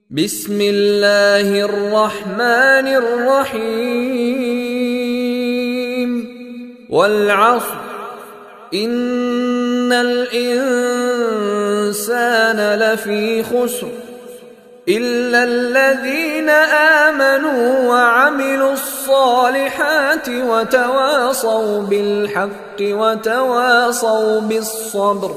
بسم الله الرحمن الرحيم والعصر إن الإنسان لفي خسر إلا الذين آمنوا وعملوا الصالحات وتواصوا بالحق وتواصوا بالصبر.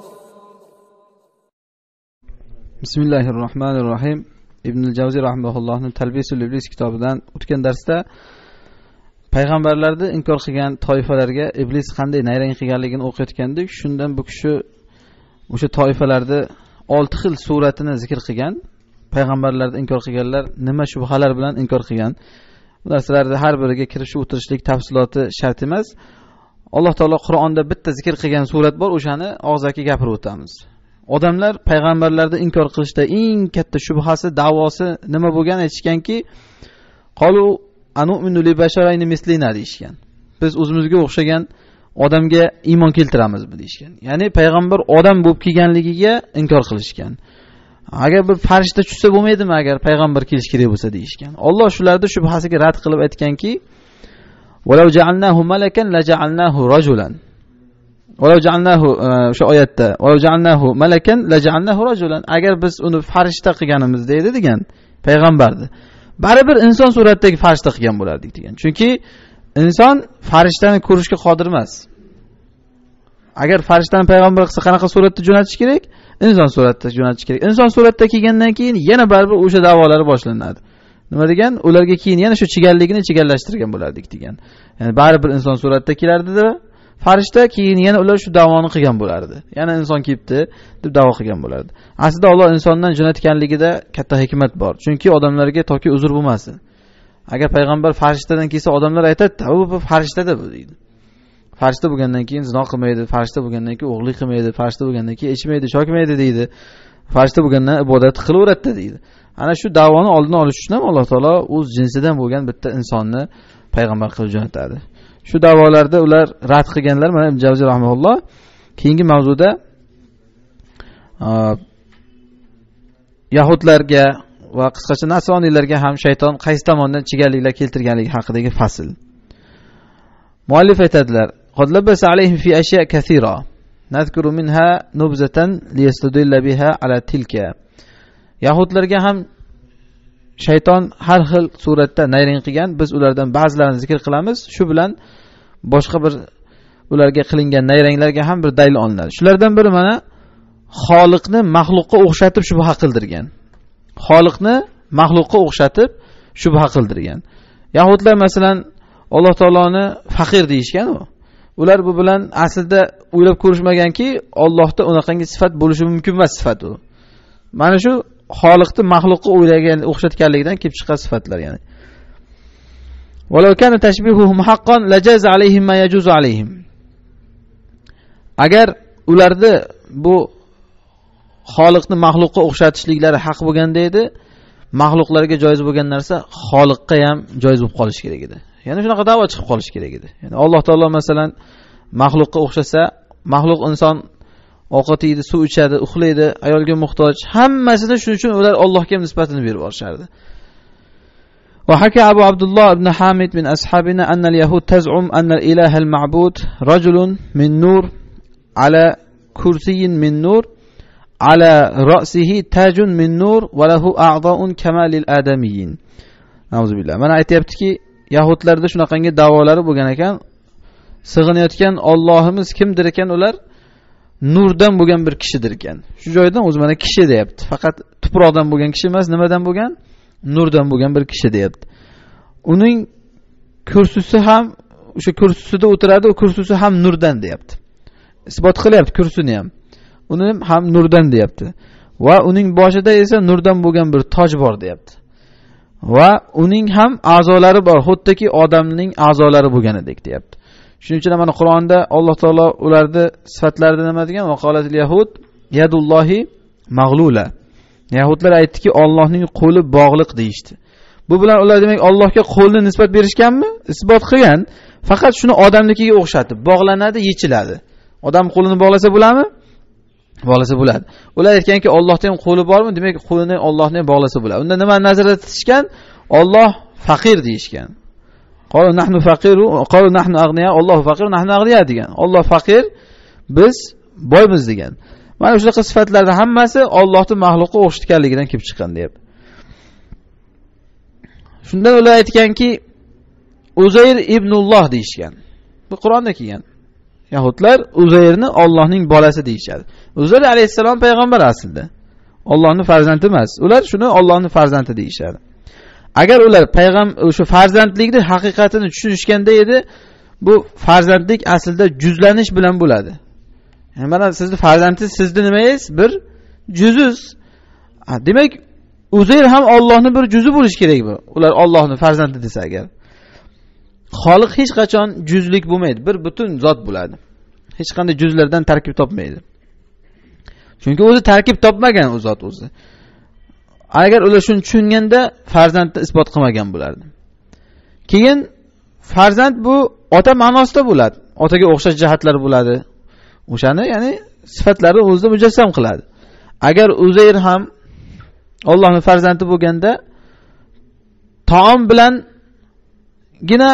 Bismillahirrohmanirrohim. Ibn Javziy rahimahullohning Talbisul Iblis kitobidan o'tgan darsda payg'ambarlarni inkor qilgan toifalarga iblis qanday nayrang qilganligini o'qiyotgandik. Shundan bu kishi o'sha toifalarni 6 xil suratini zikr qilgan. Payg'ambarlarni inkor qilganlar nima shubhalar bilan inkor qilgan. Bu narsalarda har biriga kirib o'tirishlik tafsiloti shart emas. Alloh taolo Qur'onda bitta zikr qilgan surat bor, o'shani og'zaki gapirib o'tamiz. Odamlar payg'ambarlarni inkor qilishda eng katta shubhasi, da'vosi nima bo'lgan aytishganki, qalu anu'minu li basharayni mislina deyishgan. Biz o'zimizga o'xshagan odamga iymon keltiramiz deyishgan. Ya'ni payg'ambar odam bo'lib kelganligiga inkor qilishgan. Agar bir farishta tushsa bo'lmaydimi agar payg'ambar kelish kerak bo'lsa deyishgan. Alloh shularni shubhasiga rad qilib aytganki, "Walau ja'alnahu malakan la ja'alnahu rajulan." Walau ja'alnahu o'sha oyatda "Walau ja'alnahu malakan la ja'alnahu rajulan." Agar biz uni farishta qilganimiz deydi degan payg'ambarni, baribir inson suratidagi farishta qilgan bo'lardik degan. Chunki inson farishtani ko'rishga qodir emas. Agar farishtani payg'ambar qilsa qanaqa suratda jo'natish kerak? Inson suratida jo'natish kerak. Inson suratda kelgandan keyin yana baribir o'sha da'volari boshlanadi. Nima degan? Ularga keyin yana shu chigalligini chigallashtirgan bo'lardik degan. Ya'ni baribir inson suratida kelardi-da, farishta keyin yana ular shu da'voni qilgan bo'lardi. Yana inson kelibdi deb da'vo qilgan bo'lardi. Aslida Alloh insondan jo'natganligida katta hikmat bor. Chunki odamlarga toki uzr bo'lmasin. Agar payg'ambar farishtadan kelsa odamlar aytadi, "Bu farishtada bu" deydi. Farishta bo'lgandan keyin zino qilmaydi, farishta bo'lgandan keyin o'g'rilik qilmaydi, farishta bo'lgandan keyin ichmaydi, chokmaydi deydi. Farishta bo'lgandan ibodat qilaveradi deydi. Ana shu da'voni oldini olish uchun ham Alloh taolo o'z jinsidan bo'lgan bitta insonni payg'ambar qilib jo'natadi. Shu da'volarda ular rad qilganlar. Mana Ibn Javziy rahimahulloh keyingi mavzuda yahudlarga va qisqacha nasroniylarga ham shayton qaysi tomondan chigalliklar keltirganligi haqidagi fasl. Muallif aytadilar: "Qad labasa alayhim fi ashya kathira. Nadhkuru minha nubzatan liyastadilla biha ala tilka." Yahudlarga ham shayton har xil suratda nayrang qilgan. Biz ulardan ba'zilarini zikr qilamiz. Shu bilan boshqa bir ularga qilingan nayranglarga ham bir dalil olinadi. Shulardan biri mana Xoliqni maxluqqa o'xshatib shubha qildirgan. Xoliqni maxluqqa o'xshatib shubha qildirgan. Yahudlar masalan Alloh taoloni faqir deyishgan u. Ular bu bilan aslida o'ylab ko'rishmaganki, Allohda unaqangi sifat bo'lishi mumkin emas sifat u. Mana shu Xoliqni maxluqqa o'xshatganligidan kelib chiqqan sifatlar ya'ni. Walau kana tashbihuhum haqqan lajaz alayhim ma yajuzu alayhim. Agar ularda bu Xoliqni maxluqqa o'xshatishliklari haq bo'lganda edi, maxluqlarga joiz bo'lgan narsa Xoliqqa ham joiz bo'lib qolishi kerak edi. Ya'ni shunaqa da'vo chiqib qolishi kerak edi. Ya'ni Alloh taolo masalan maxluqqa o'xshasa, maxluq inson ovqat yeydi, suv ichadi, uxlaydi, ayolga muhtoj, hammasini shuning uchun ular Allohga nisbatini berib olishardi. Wa haka Abu Abdullah ibn Hamid min ashabina anna al-yahud taz'um anna al-ilaha al-ma'bud rajulun min nur ala kursiyyin min nur ala ra'sihi tajun min nur wa lahu a'dha'un kama lil-adamiyyin. Nauzubillah. Mana aytayaptiki, yahudlarda shunaqangi da'volari bo'lgan ekan, sig'inayotgan Allohimiz kimdir ekan ular? Nurdan bo'lgan bir kishidir ekan. Shu joydan o'zi mana kishi deyapti. Faqat tuproqdan bo'lgan kishi emas, nimadan bo'lgan? Nurdan bo'lgan bir kishi deyapti. Uning kursisi ham o'sha kursisida o'tiradi, u kursisi ham nurdan deyapti. Isbot qilyapti kursini ham. Uni ham nurdan deyapti. Va uning boshida esa nurdan bo'lgan bir toj bor deyapti. Va uning ham a'zolari bor, xuddiki odamning a'zolari bo'lganidek deyapti. Shuning uchun mana Qur'onda Alloh taolo ularni sifatlarida nima degan? Vaqalatil yahud yadullohi mag'lula. Yahudlar aytdiki, Allohning qo'li bog'liq deyishdi. Bu bilan ular demak Allohga qo'lni nisbat berishganmi? Isbot qilgan. Faqat shuni odamnikiga o'xshatib, bog'lanadi, yechiladi. Odam qo'lini bog'lasa bo'ladimi? bolasi bo'ladi. Ular aytganki, Allohda ham qo'li bormi? Demak, qo'lini Allohning ham bolasi bo'ladi. Unda nima nazarda tutishgan? Alloh faqir deyishgan. Qalu nahnu faqiru, qalu nahnu aghniya, Allohu faqir, nahnu aghniya degan. Alloh faqir, biz boymiz degan. Mana shunaqa sifatlarning hammasi Allohning mahluqqa o'xshatganligidan kelib chiqqan deb. Shundan ular aytganki, Uzayr ibnulloh deyishgan. Bu Qur'onda kelgan. Yahudlar Uzayrni Allohning bolasi deyishadi. Uzayr alayhisalom payg'ambar aslida. Allohning farzandi emas. Ular shuni Allohning farzandi deyishadi. Agar ular o'sha farzandlikning haqiqatini tushunishganda edi, bu farzandlik aslida juzlanish bilan bo'ladi. Yani mana sizni farzandingiz sizni nimangiz? Bir juziz. Demak, Uzayr ham Allohning bir juzi bo'lish kerak bu. Ular Allohning farzandi desa agar. Xoliq hech qachon juzlik bo'lmaydi, bir butun zot bo'ladi. Hech qanday juzlardan tarkib topmaydi. Chunki o'zi tarkib topmagan u zot o'zi. Agar ular shuni tushunganda farzandni isbot qilmagan bo'lardi. Keyin farzand bu ota ma'nosida bo'ladi. Otaga o'xshash jihatlar bo'ladi. O'shani, ya'ni sifatlari o'zida mujassam qiladi. Agar Uzayr ham Allohning farzandi bo'lganda taom bilan gina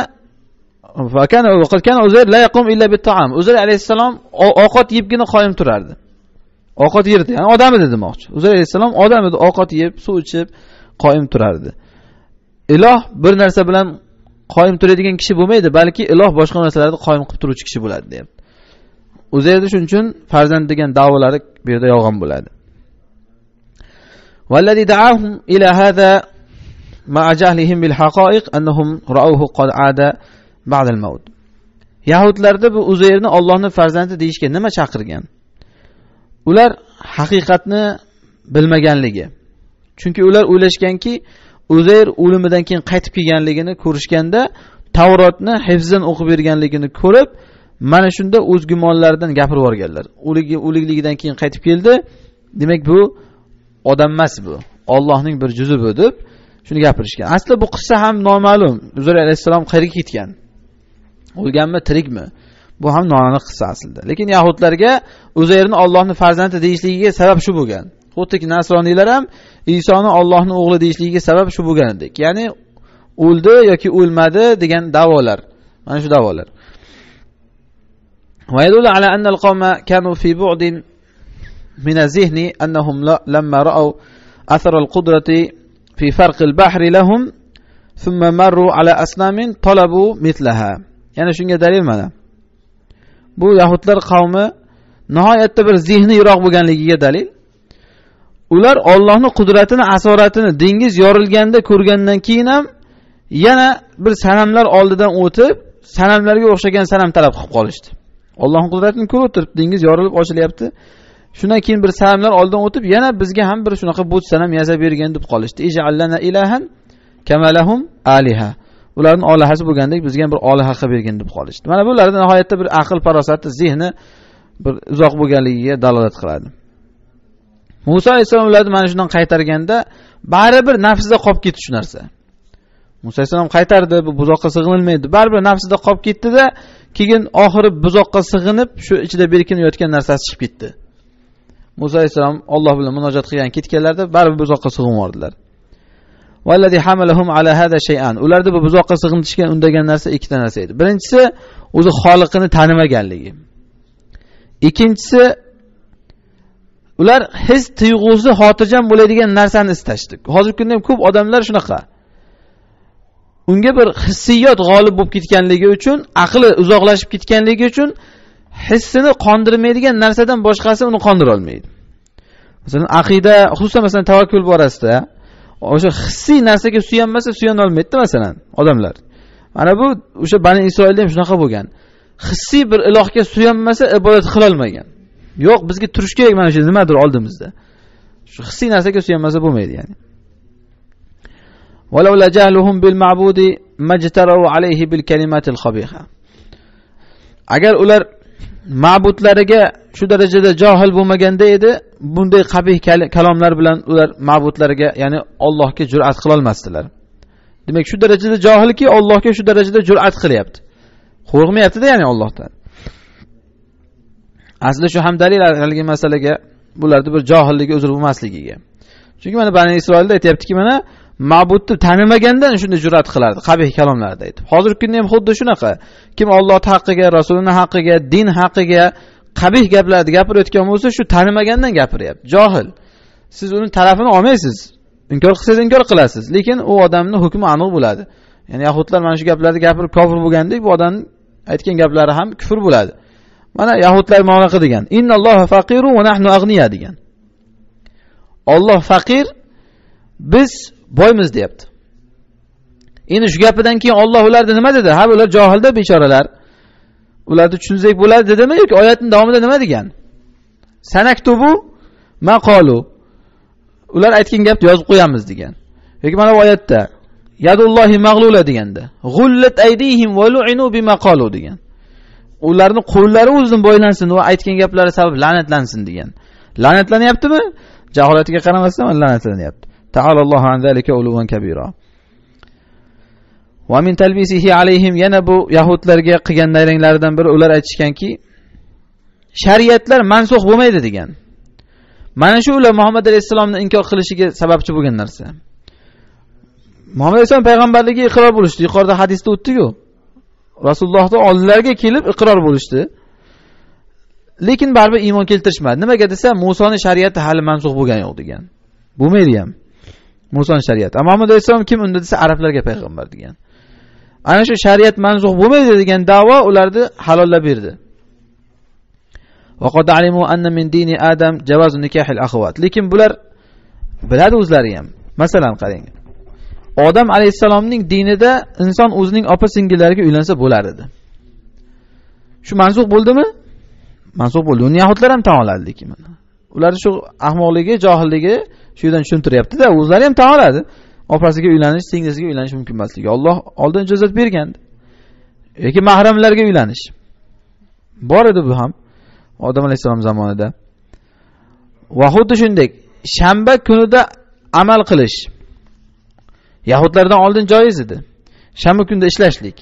Uzayr la yaqum illa bit ta'am. Uzayr alayhisalom ovqat yebgina qoyim turardi. Ovqat yerdi, ya'ni odam edi demoqchi. Uzayr alayhisalom odam edi, ovqat yeb, suv ichib qoyim turardi. Iloh bir narsa bilan qoyim turadigan kishi bo'lmaydi, balki iloh boshqa narsalarni qoyim qilib turuvchi kishi bo'ladi deb. Uzayrda shuning uchun farzand degan da'volari bu yerda yolg'on bo'ladi. Vallazi da'ahum ila hada ma'a jahlihim bil haqa'iq annahum ra'awhu qad 'ada ba'da al-maut. Yahudlarda bu Uzayrni Allohning farzandi deyishga nima chaqirgan? Ular haqiqatni bilmaganligi. Chunki ular o'ylashganki, Uzayr o'limidan keyin qaytib kelganligini ko'rishganda, Tavrotni hifzdan o'qib berganligini ko'rib, mana shunda o'z gumonlaridan gapirib o'rganlar. O'ligligidan keyin qaytib keldi. Demak bu odam emas bu. Allohning bir juzi bu deb shuni gapirishgan. Aslida bu qissa ham noma'lum. Uzayr alayhisalom qayerga ketgan? O'lganmi, tirikmi? Bu ham noaniq qissa aslida. Lekin yahudlarga Uzayrni Allohning farzandi deyishligiga sabab shu bo'lgan. Xuddiki nasroniylar ham Isoni Allohning o'g'li deyishligiga sabab shu bo'lgandek. Ya'ni o'ldi yoki o'lmadi degan da'volar. Mana shu da'volar. Va yadullu ala anna al-qawma kanu fi bu'din min az-zihni annahum lamma ra'aw athar al-qudrati fi farq al-bahr lahum thumma marru ala asnamin talabu mithlaha. Yana shunga dalil mana. Bu yahudlar qavmi nihoyatda bir zihni yiroq bo'lganligiga dalil. Ular Allohning qudratini, asoratini dengiz yorilganda ko'rgandan keyin ham yana bir sanamlar oldidan o'tib, sanamlarga o'xshagan sanam talab qilib qolishdi. Allohning qudratini ko'rib turib, dengiz yorilib ochilyapti. Shundan keyin bir sanamlar oldidan o'tib, yana bizga ham bir shunaqa but sanam yasab bergan deb qolishdi. Ij'allana ilahan kama lahum aliha. Ularning olihasi bo'lgandek bizga ham bir oliha qilib bergan deb qolishdi. Mana bularda nihoyatda bir aql farosati, zihni bir uzoq bo'lganligiga dalolat qiladi. Musa alayhisalom ularni mana shundan qaytarganda baribir nafsida qolib ketdi shu narsa. Musa alayhisalom qaytardi, bu buzoqqa sig'inilmaydi. Baribir nafsida qolib ketdi-da, keyin oxiri buzoqqa sig'inib, shu ichida berkinib yotgan narsasi chiqib ketdi. Musa alayhisalom Alloh bilan munojat qilgan ketganlarda baribir buzoqqa sig'inib oldilar. Vallazi hamalahum ala hada shay'an. Ularda bu buzoqqa sig'inishga undagan narsa ikkita narsa edi. Birinchisi o'zi xoliqini tanimaganligi. Ikkinchisi ular his tuyg'usi xotirjam bo'ladigan narsani istashdi. Hozirgi kunda ham ko'p odamlar shunaqa. Unga bir hissiyot g'olib bo'lib ketganligi uchun, aqli uzoqlashib ketganligi uchun hissini qondirmaydigan narsadan boshqasi uni qondira olmaydi. Masalan, aqida, xususan masalan tavakkul borasida o'sha hissiy narsaga suyanmasa suyana olmaydi masalan odamlar. Mana bu o'sha Bani Isroilda ham shunaqa bo'lgan. Hissiy bir ilohga suyanmasa ibodat qila olmagan. Yo'q, bizga turish kerak mana shu nimadir oldimizda. Shu hissiy narsaga suyanmasa bo'lmaydi yani. Walaula jahluhum bil ma'budi majtaraw alayhi bil kalimatil khabiha. Agar ular ma'budlariga shu darajada johil bo'lmaganda edi, bunday qabih kalomlar bilan ular ma'budlariga, ya'ni Allohga jur'at qila olmasdilar. Demak, shu darajada johilki, Allohga shu darajada jur'at qilyapti. Qo'rqmayapti-da, ya'ni Allohdan. Aslida shu ham dalil haligi masalaga bularda bir johilligi uzr bo'lmasligiga. Chunki mana Bani Isroilda aytayaptiki, mana ma'budni tanimagandan shunday jur'at qilardi, qabih kalomlarda aytib. Hozirgi kunda ham xuddi shunaqa. Kim Alloh haqqiga, Rasulining haqqiga, din haqqiga qabih gaplarni gapirayotgan bo'lsa, shu tanimagandan gapiryapti. Johil. Siz uning tarafini olmaysiz. Inkor qilsangiz inkor qilasiz, lekin u odamning hukmi aniq bo'ladi. Ya'ni yahudlar mana shu gaplarni gapirib kofir bo'lgandek, bu odamning aytgan gaplari ham kufr bo'ladi. Mana yahudlar ma'noqa degan. Innalloha faqiru va nahnu aghniya degan. Alloh faqir, biz boymiz deyapti. Endi shu gapidan keyin Alloh ularni nima dedi? Ha, ular johilda bechoralar. Ularni tushunsak bo'ladi dedimi yoki oyatning davomida nima degan? Sanaktubu maqalu. Ular aytgan gapni yozib qo'yamiz degan. Yoki mana bu oyatda yadullohi mag'lula deganda, g'ullat aydihim va lu'inu bima qalu degan. Ularning qo'llari o'zidan boylansin va aytgan gaplari sabab la'natlansin degan. La'natlanyaptimi? Jaholatiga qaramasdan la'natlanyapti. Ta'alallohu an zalika uluwan kabira. Va min talbisihi alayhim, yana bu yahudlarga qilgan nayranglaridan biri ular aytishganki, shariatlar mansux bo'lmaydi degan. Mana shu ular Muhammad alayhisolamni inkor qilishiga sababchi bo'lgan narsa. Muhammad alayhisolam payg'ambarligiga iqror bo'lishdi. Yuqorida hadisda o'tdi-ku. Rasulullohning oldilariga kelib iqror bo'lishdi. Lekin baribir iymon keltirishmadi. Nimaga desa, Musoning shariati hali mansux bo'lgani yo'q degan. Bo'lmaydi ham. Musoning shariati. Muhammad alayhisolam kim unda desa, arablarga payg'ambar degan. Ana shu shariat mansux bo'lmaydi degan da'vo ularni halollab berdi. وقد علموا أن من دين آدم جواز نكاح الأخوات. Lekin bular biladi o'zlari ham. Masalan qarang. Odam alayhisalomning dinida inson o'zining opa-singillariga uylansa bo'lar edi. Shu mansux bo'ldimi? Mansux bo'ldi. Uni yahudlar ham tan oladi lekin mana. Ular shu ahmoqligi, johilligi shu yerdan tushuntiryapti-da, o'zlari ham tan oladi. Opasiga uylanish, singlisiga uylanish mumkin emasligi. Alloh oldin ijozat bergandi. Yoki mahramlarga uylanish. Bor edi bu ham. Odam alayhisalom zamonida. Va xuddi shunday shanba kunida amal qilish yahudlardan oldin joiz edi. Shanba kunida ishlashlik.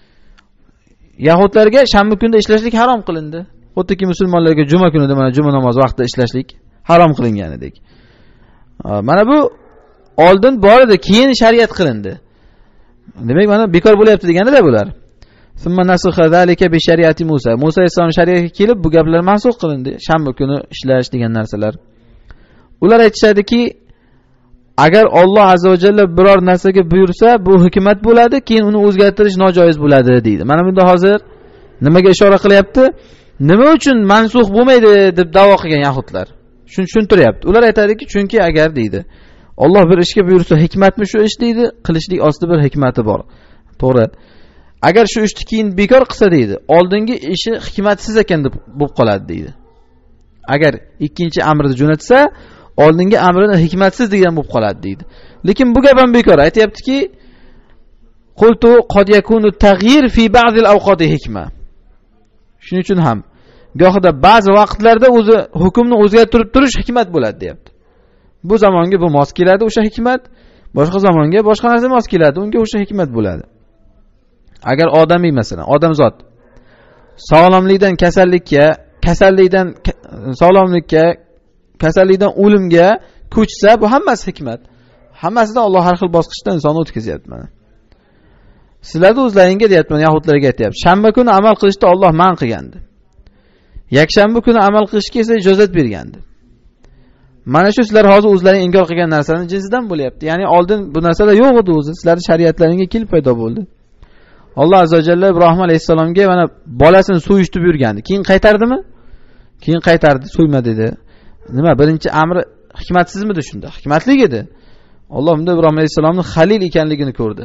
Yahudlarga shanba kunida ishlashlik harom qilindi. Xuddiki musulmonlarga juma kunida mana juma namozi vaqtida ishlashlik harom qilinganidek. Mana bu oldin bor edi, keyin shariat qilindi. Demak, mana bekor bo'lyapti deganda bular. Summa nasakha zalika bi shariati Musa. Musa alayhisalom shariatiga kelib bu gaplar mansux qilindi. Shanba kuni ishlash degan narsalar. Ular aytishadiki, agar Alloh azza va jalla biror narsaga buyursa, bu hikmat bo'ladi, keyin uni o'zgartirish nojoiz bo'ladi deydi. Mana bunda hozir nimaga ishora qilyapti? Nima uchun mansux bo'lmaydi deb da'vo qilgan yahudlar. Shuni tushuntiryapti. Ular aytadiki, chunki agar deydi, Alloh bir ishga buyursa, hikmatmi shu ish deydi, qilishlik ostida bir hikmati bor. To'g'ri. Agar shu ishni keyin bekor qilsa deydi, oldingi ishi hikmatsiz ekan deb bo'lib qoladi deydi. Agar ikkinchi amrni jo'natsa, oldingi amrini hikmatsiz degan bo'lib qoladi deydi. Lekin bu gap ham bekor. Aytayaptiki, qultu qad yakunu taghyir fi ba'd al-awqati hikma. Shuning uchun ham gohida ba'zi vaqtlarda o'zi hukmni o'zgartirib turish hikmat bo'ladi, deyapti. Bu zamonga bu mos keladi o'sha hikmat, boshqa zamonga boshqa narsa mos keladi, unga o'sha hikmat bo'ladi. Agar odamiy masalan, odamzod sog'lomlikdan kasallikka, kasallikdan sog'lomlikka, kasallikdan o'limga ko'chsa, bu hammasi hikmat. Hammasida Alloh har xil bosqichdan insonni o'tkazyapti mana. Sizlarda o'zlaringga deyapman, yahudlarga aytayapti. Shanba kuni amal qilishda Alloh man qilgandi. Yakshanba kuni amal qilishga esa ijozat bergandi. Mana shu sizlar hozir o'zlaring inkor qilgan narsaning jinsidan bo'lyapti. Ya'ni oldin bu narsalar yo'q edi o'zi, sizlarning shariatlaringizga kelib paydo bo'ldi. Alloh azza va jalla Ibrohim alayhisalomga mana bolasini so'yishni buyurgandi. Keyin qaytardimi? Keyin qaytardi, so'yma dedi. Nima? Birinchi amri hikmatsizmidi shunda? Hikmatli edi. Alloh unda Ibrohim alayhisalomning halil ekanligini ko'rdi.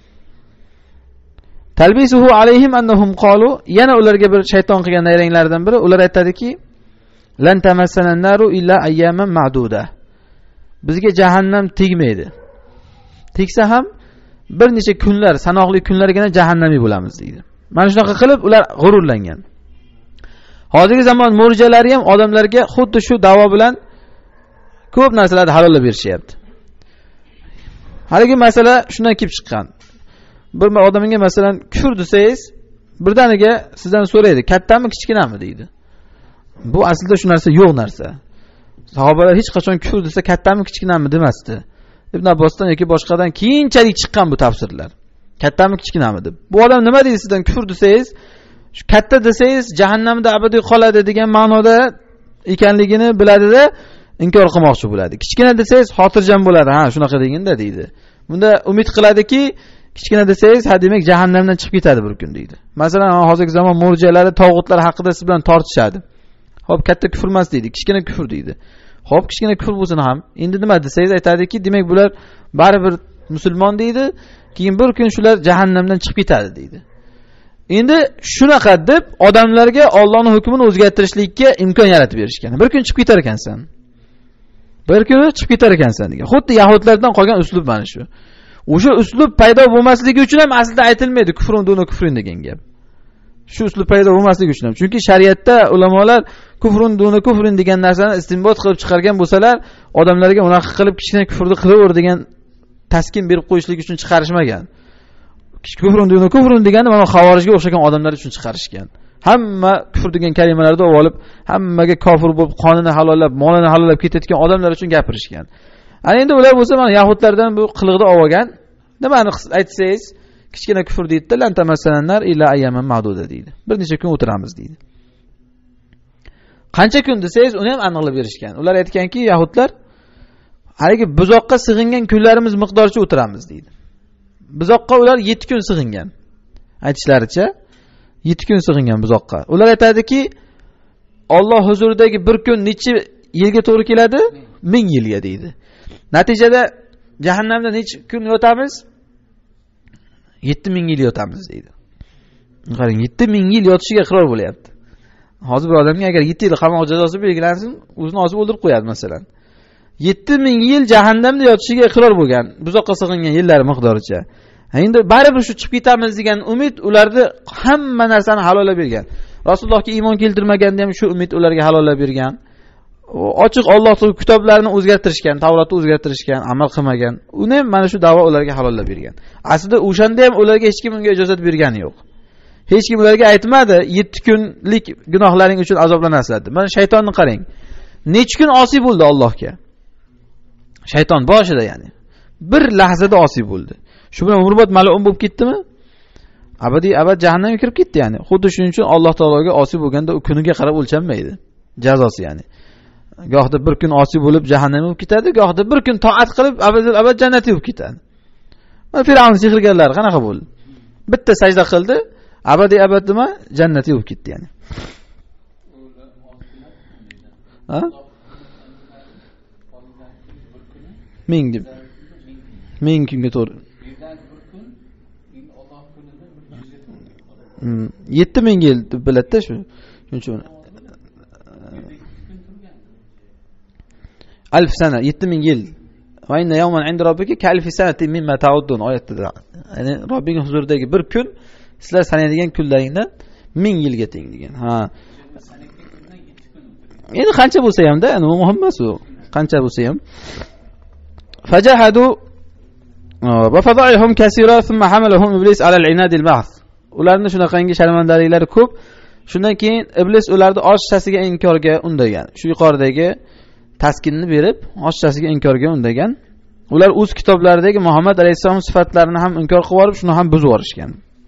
Talbisuhu alayhim annahum qalu, yana ularga bir shayton qilgan nayranglaridan biri, ular aytadiki, lan tamassana an-naru illa ayyaman ma'duda. Bizga jahannam tegmaydi. Tegsa ham bir necha kunlar, sanoqli kunlargina jahannamiy bo'lamiz deydi. Mana shunaqa qilib ular g'ururlangan. Hozirgi zamon mo'rjalari ham odamlarga xuddi shu da'vo bilan ko'p narsalarni halollab berishyapti. Haligi masala shundan kelib chiqqan. Bir odamga masalan kufr desangiz, birdaniga sizdan so'raydi, kattami, kichkinami deydi. Bu aslida shu narsa yo'q narsa. Sahobalar hech qachon kufr desa kattami kichkinami demasdi. Ibn Abbosdan yoki boshqadan keyinchalik chiqqan bu tafsirlar. Kattami kichkinami deb. Bu odam nima deydi sizdan kufr desangiz, shu katta desangiz jahannamda abadiy qoladi degan ma'noda ekanligini biladi-da, inkor qilmoqchi bo'ladi. Kichkina desangiz xotirjam bo'ladi. Ha, shunaqa deginda deydi. Bunda umid qiladiki, kichkina desangiz, ha demak jahannamdan chiqib ketadi bir kun deydi. Masalan, hozirgi zamon murjialari tog'utlar haqida siz bilan tortishadi. Xo'p, katta kufr emas deydi, kichkina kufr deydi. Xo'p, kichkina kufr bo'lsin ham, endi nima desangiz aytadiki, demak bular baribir musulmon deydi, keyin bir kun shular jahannamdan chiqib ketadi deydi. Endi shunaqa deb odamlarga Allohning hukmini o'zgartirishlikka imkon yaratib berishgan. Bir kun chiqib ketar ekansan. Bir kun chiqib ketar ekansan degan. Xuddi yahudlardan qolgan uslub mana shu. O'sha uslub paydo bo'lmasligi uchun ham aslida aytilmaydi kufrun duni kufrin degan gap. Shu uslub paydo bo'lmasligi uchun ham. Chunki shariatda ulamolar kufrun duni kufrin degan narsani istinbot qilib chiqargan bo'lsalar, odamlarga unaqa qilib kichkina kufrni qilaver degan taskin berib qo'yishlik uchun chiqarishmagan. Kufrun duni kufrin degani mana xavorijga o'xshagan odamlar uchun chiqarishgan. Hamma kufr degan kalimalarni olib, hammaga kofir bo'lib, qonini halollab, molini halollab ketayotgan odamlar uchun gapirishgan. Ana endi ular bo'lsa mana yahudlardan bu qiliqni olgan. Nimani aytsangiz, kichkina kufr deydi-da, lan tamassalannar illa ayyaman ma'duda deydi. Bir necha kun o'tiramiz deydi. Qancha kun desangiz, uni ham aniqlab berishgan. Ular aytganki, yahudlar haligi buzoqqa sig'ingan kunlarimiz miqdoricha o'tiramiz deydi. Buzoqqa ular 7 kun sig'ingan. Aytishlaricha 7 kun sig'ingan buzoqqa. Ular aytadiki, Alloh huzuridagi bir kun necha yilga to'g'ri keladi? 1000 yilga deydi. Natijada jahannamda necha kun yotamiz? 7000 yil yotamiz deydi. Qarang, 7000 yil yotishiga iqror bo'lyapti. Hozir bir odamga agar 7 yil qamoq jazosi belgilansin, o'zini o'zi o'ldirib qo'yadi masalan. 7000 yil jahannamda yotishiga iqror bo'lgan, buzoqqa sig'ingan yillari miqdoricha. Endi baribir shu chiqib ketamiz degan umid ularni hamma narsani halollab bergan. Rasulullohga iymon keltirmaganda ham shu umid ularga halollab bergan. Ochiq Allohning kitoblarini o'zgartirishgan, Tavrotni o'zgartirishgan, amal qilmagan. Uni ham mana shu da'vo ularga halollab bergan. Aslida o'shanda ham ularga hech kim unga ijozat bergani yo'q. Hech kim ularga aytmadi, 7 kunlik gunohlaring uchun azoblanasizlar deb. Mana shaytonni qarang. Necha kun osiy bo'ldi Allohga? Shayton boshida ya'ni. Bir lahzada osiy bo'ldi. Shu bilan umrbod mal'un bo'lib ketdimi? Abad jahannamga kirib ketdi ya'ni. Xuddi shuning uchun Alloh taologa osiy bo'lganda u kuniga qarab o'lchanmaydi. Jazosi ya'ni. Gohda bir kun osiy bo'lib jahannamga o'tib ketadi, gohda bir kun toat qilib abad jannatga o'tib ketadi. Mana Fir'avn sehrgarlar qanaqa bo'ldi? Bitta sajda qildi, abad nima? Jannatga o'tib ketdi ya'ni. Ha? 1000 deb. 1000 kunga to'g'ri. 7000 yil deb biladi-da shu. Shuning uchun 1000 sana 7000 yil. Va inna yawman 'inda robbika kalfi sanatin mimma ta'uddun oyatida. Ya'ni Robbing huzuridagi bir kun sizlar sanaydigan kunlaringdan 1000 yilga teng degan. Ha. Endi qancha bo'lsa ham-da, yani muhim emas u. Qancha bo'lsa ham. Fajahadu va fada'ihum kaseera thumma hamalahum iblis ala al-inad al-ba'th. Ularning shunaqangi sharmandaliklari ko'p. Shundan keyin iblis ularni oshchasiga inkorga undagan. Shu yuqoridagi taskinni berib, oshchasiga inkorga undagan. Ular o'z kitoblaridagi Muhammad alayhisalom sifatlarini ham inkor qilib yorib, shuni ham buzib yorishgan.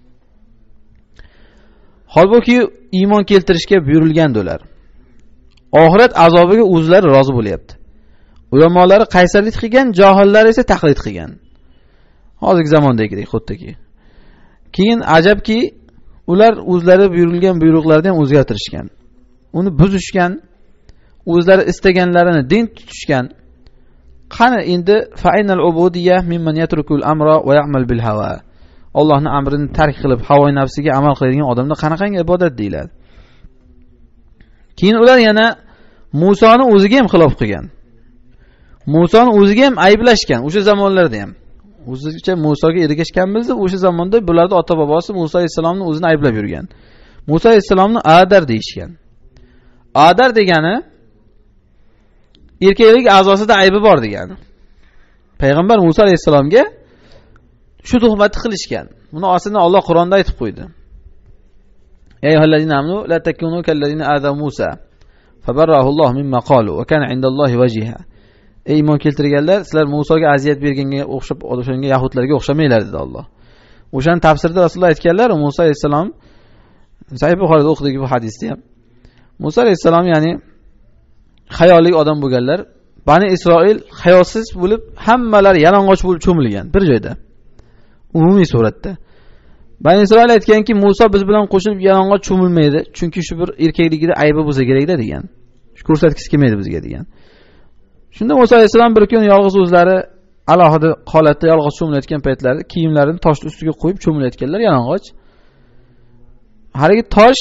Holbuki iymon keltirishga buyurilgandi ular. Oxirat azobiga o'zlari rozi bo'lyapti. Ulamolari qaysarlik qilgan, johillar esa taqlid qilgan. Hozirgi zamondagidek xuddiki. Keyin ajabki, ular o'zlari buyurilgan buyruqlarni ham o'zgartirishgan. Uni buzishgan, o'zlari istaganlarini din tutishgan. Qani endi fa'inal ubudiyya mimman yatrukul amra va ya'mal bil hawa. Allohning amrini tark qilib, havo nafsiga amal qiladigan odamda qanaqangi ibodat deyiladi. Keyin ular yana Musoni o'ziga ham xilof qilgan. Musoni o'ziga ham ayblashgan o'sha zamonlarda ham. O'zicha Musoga ergashganmiz deb o'sha zamonda bularning ota-bobosi Musa alayhisalomni o'zini ayblab yurgan. Musa alayhisalomni Adar deyishgan. Adar degani erkaklik a'zosida aybi bor degani. Payg'ambar Musa alayhisalomga shu tuhmatni qilishgan. Buni aslida Alloh Qur'onda aytib qo'ydi. Ey ayyuhallazina amanu la takunu kallazina aza Musa fabarrahulloh mimma qalu va kana indallohi vajiha. Ey iymon keltirganlar, sizlar Musoga aziyat berganga o'xshab o'shanga yahudlarga o'xshamanglar dedi Alloh. O'shaning tafsirida Rasululloh aytganlar, Musa alayhisalom Sahih Buxoriyda o'qidik bu hadisda ham. Musa alayhisalom ya'ni hayoli odam bo'lganlar, Bani Isroil hayosiz bo'lib, hammalari yalang'och bo'lib cho'milgan bir joyda. Umumiy suratda. Bani Isroil aytganki, Musa biz bilan qo'shilib yalang'och cho'milmaydi, chunki shu bir erkakligida aybi bo'lsa kerak-da degan. Shu ko'rsatkisi kelmaydi bizga degan. Shunda Musa alayhisalom bir kun yolg'iz o'zlari alohida holatda yolg'iz cho'milayotgan paytlarida kiyimlarini tosh ustiga qo'yib cho'milayotganlar yalang'och. Haligi tosh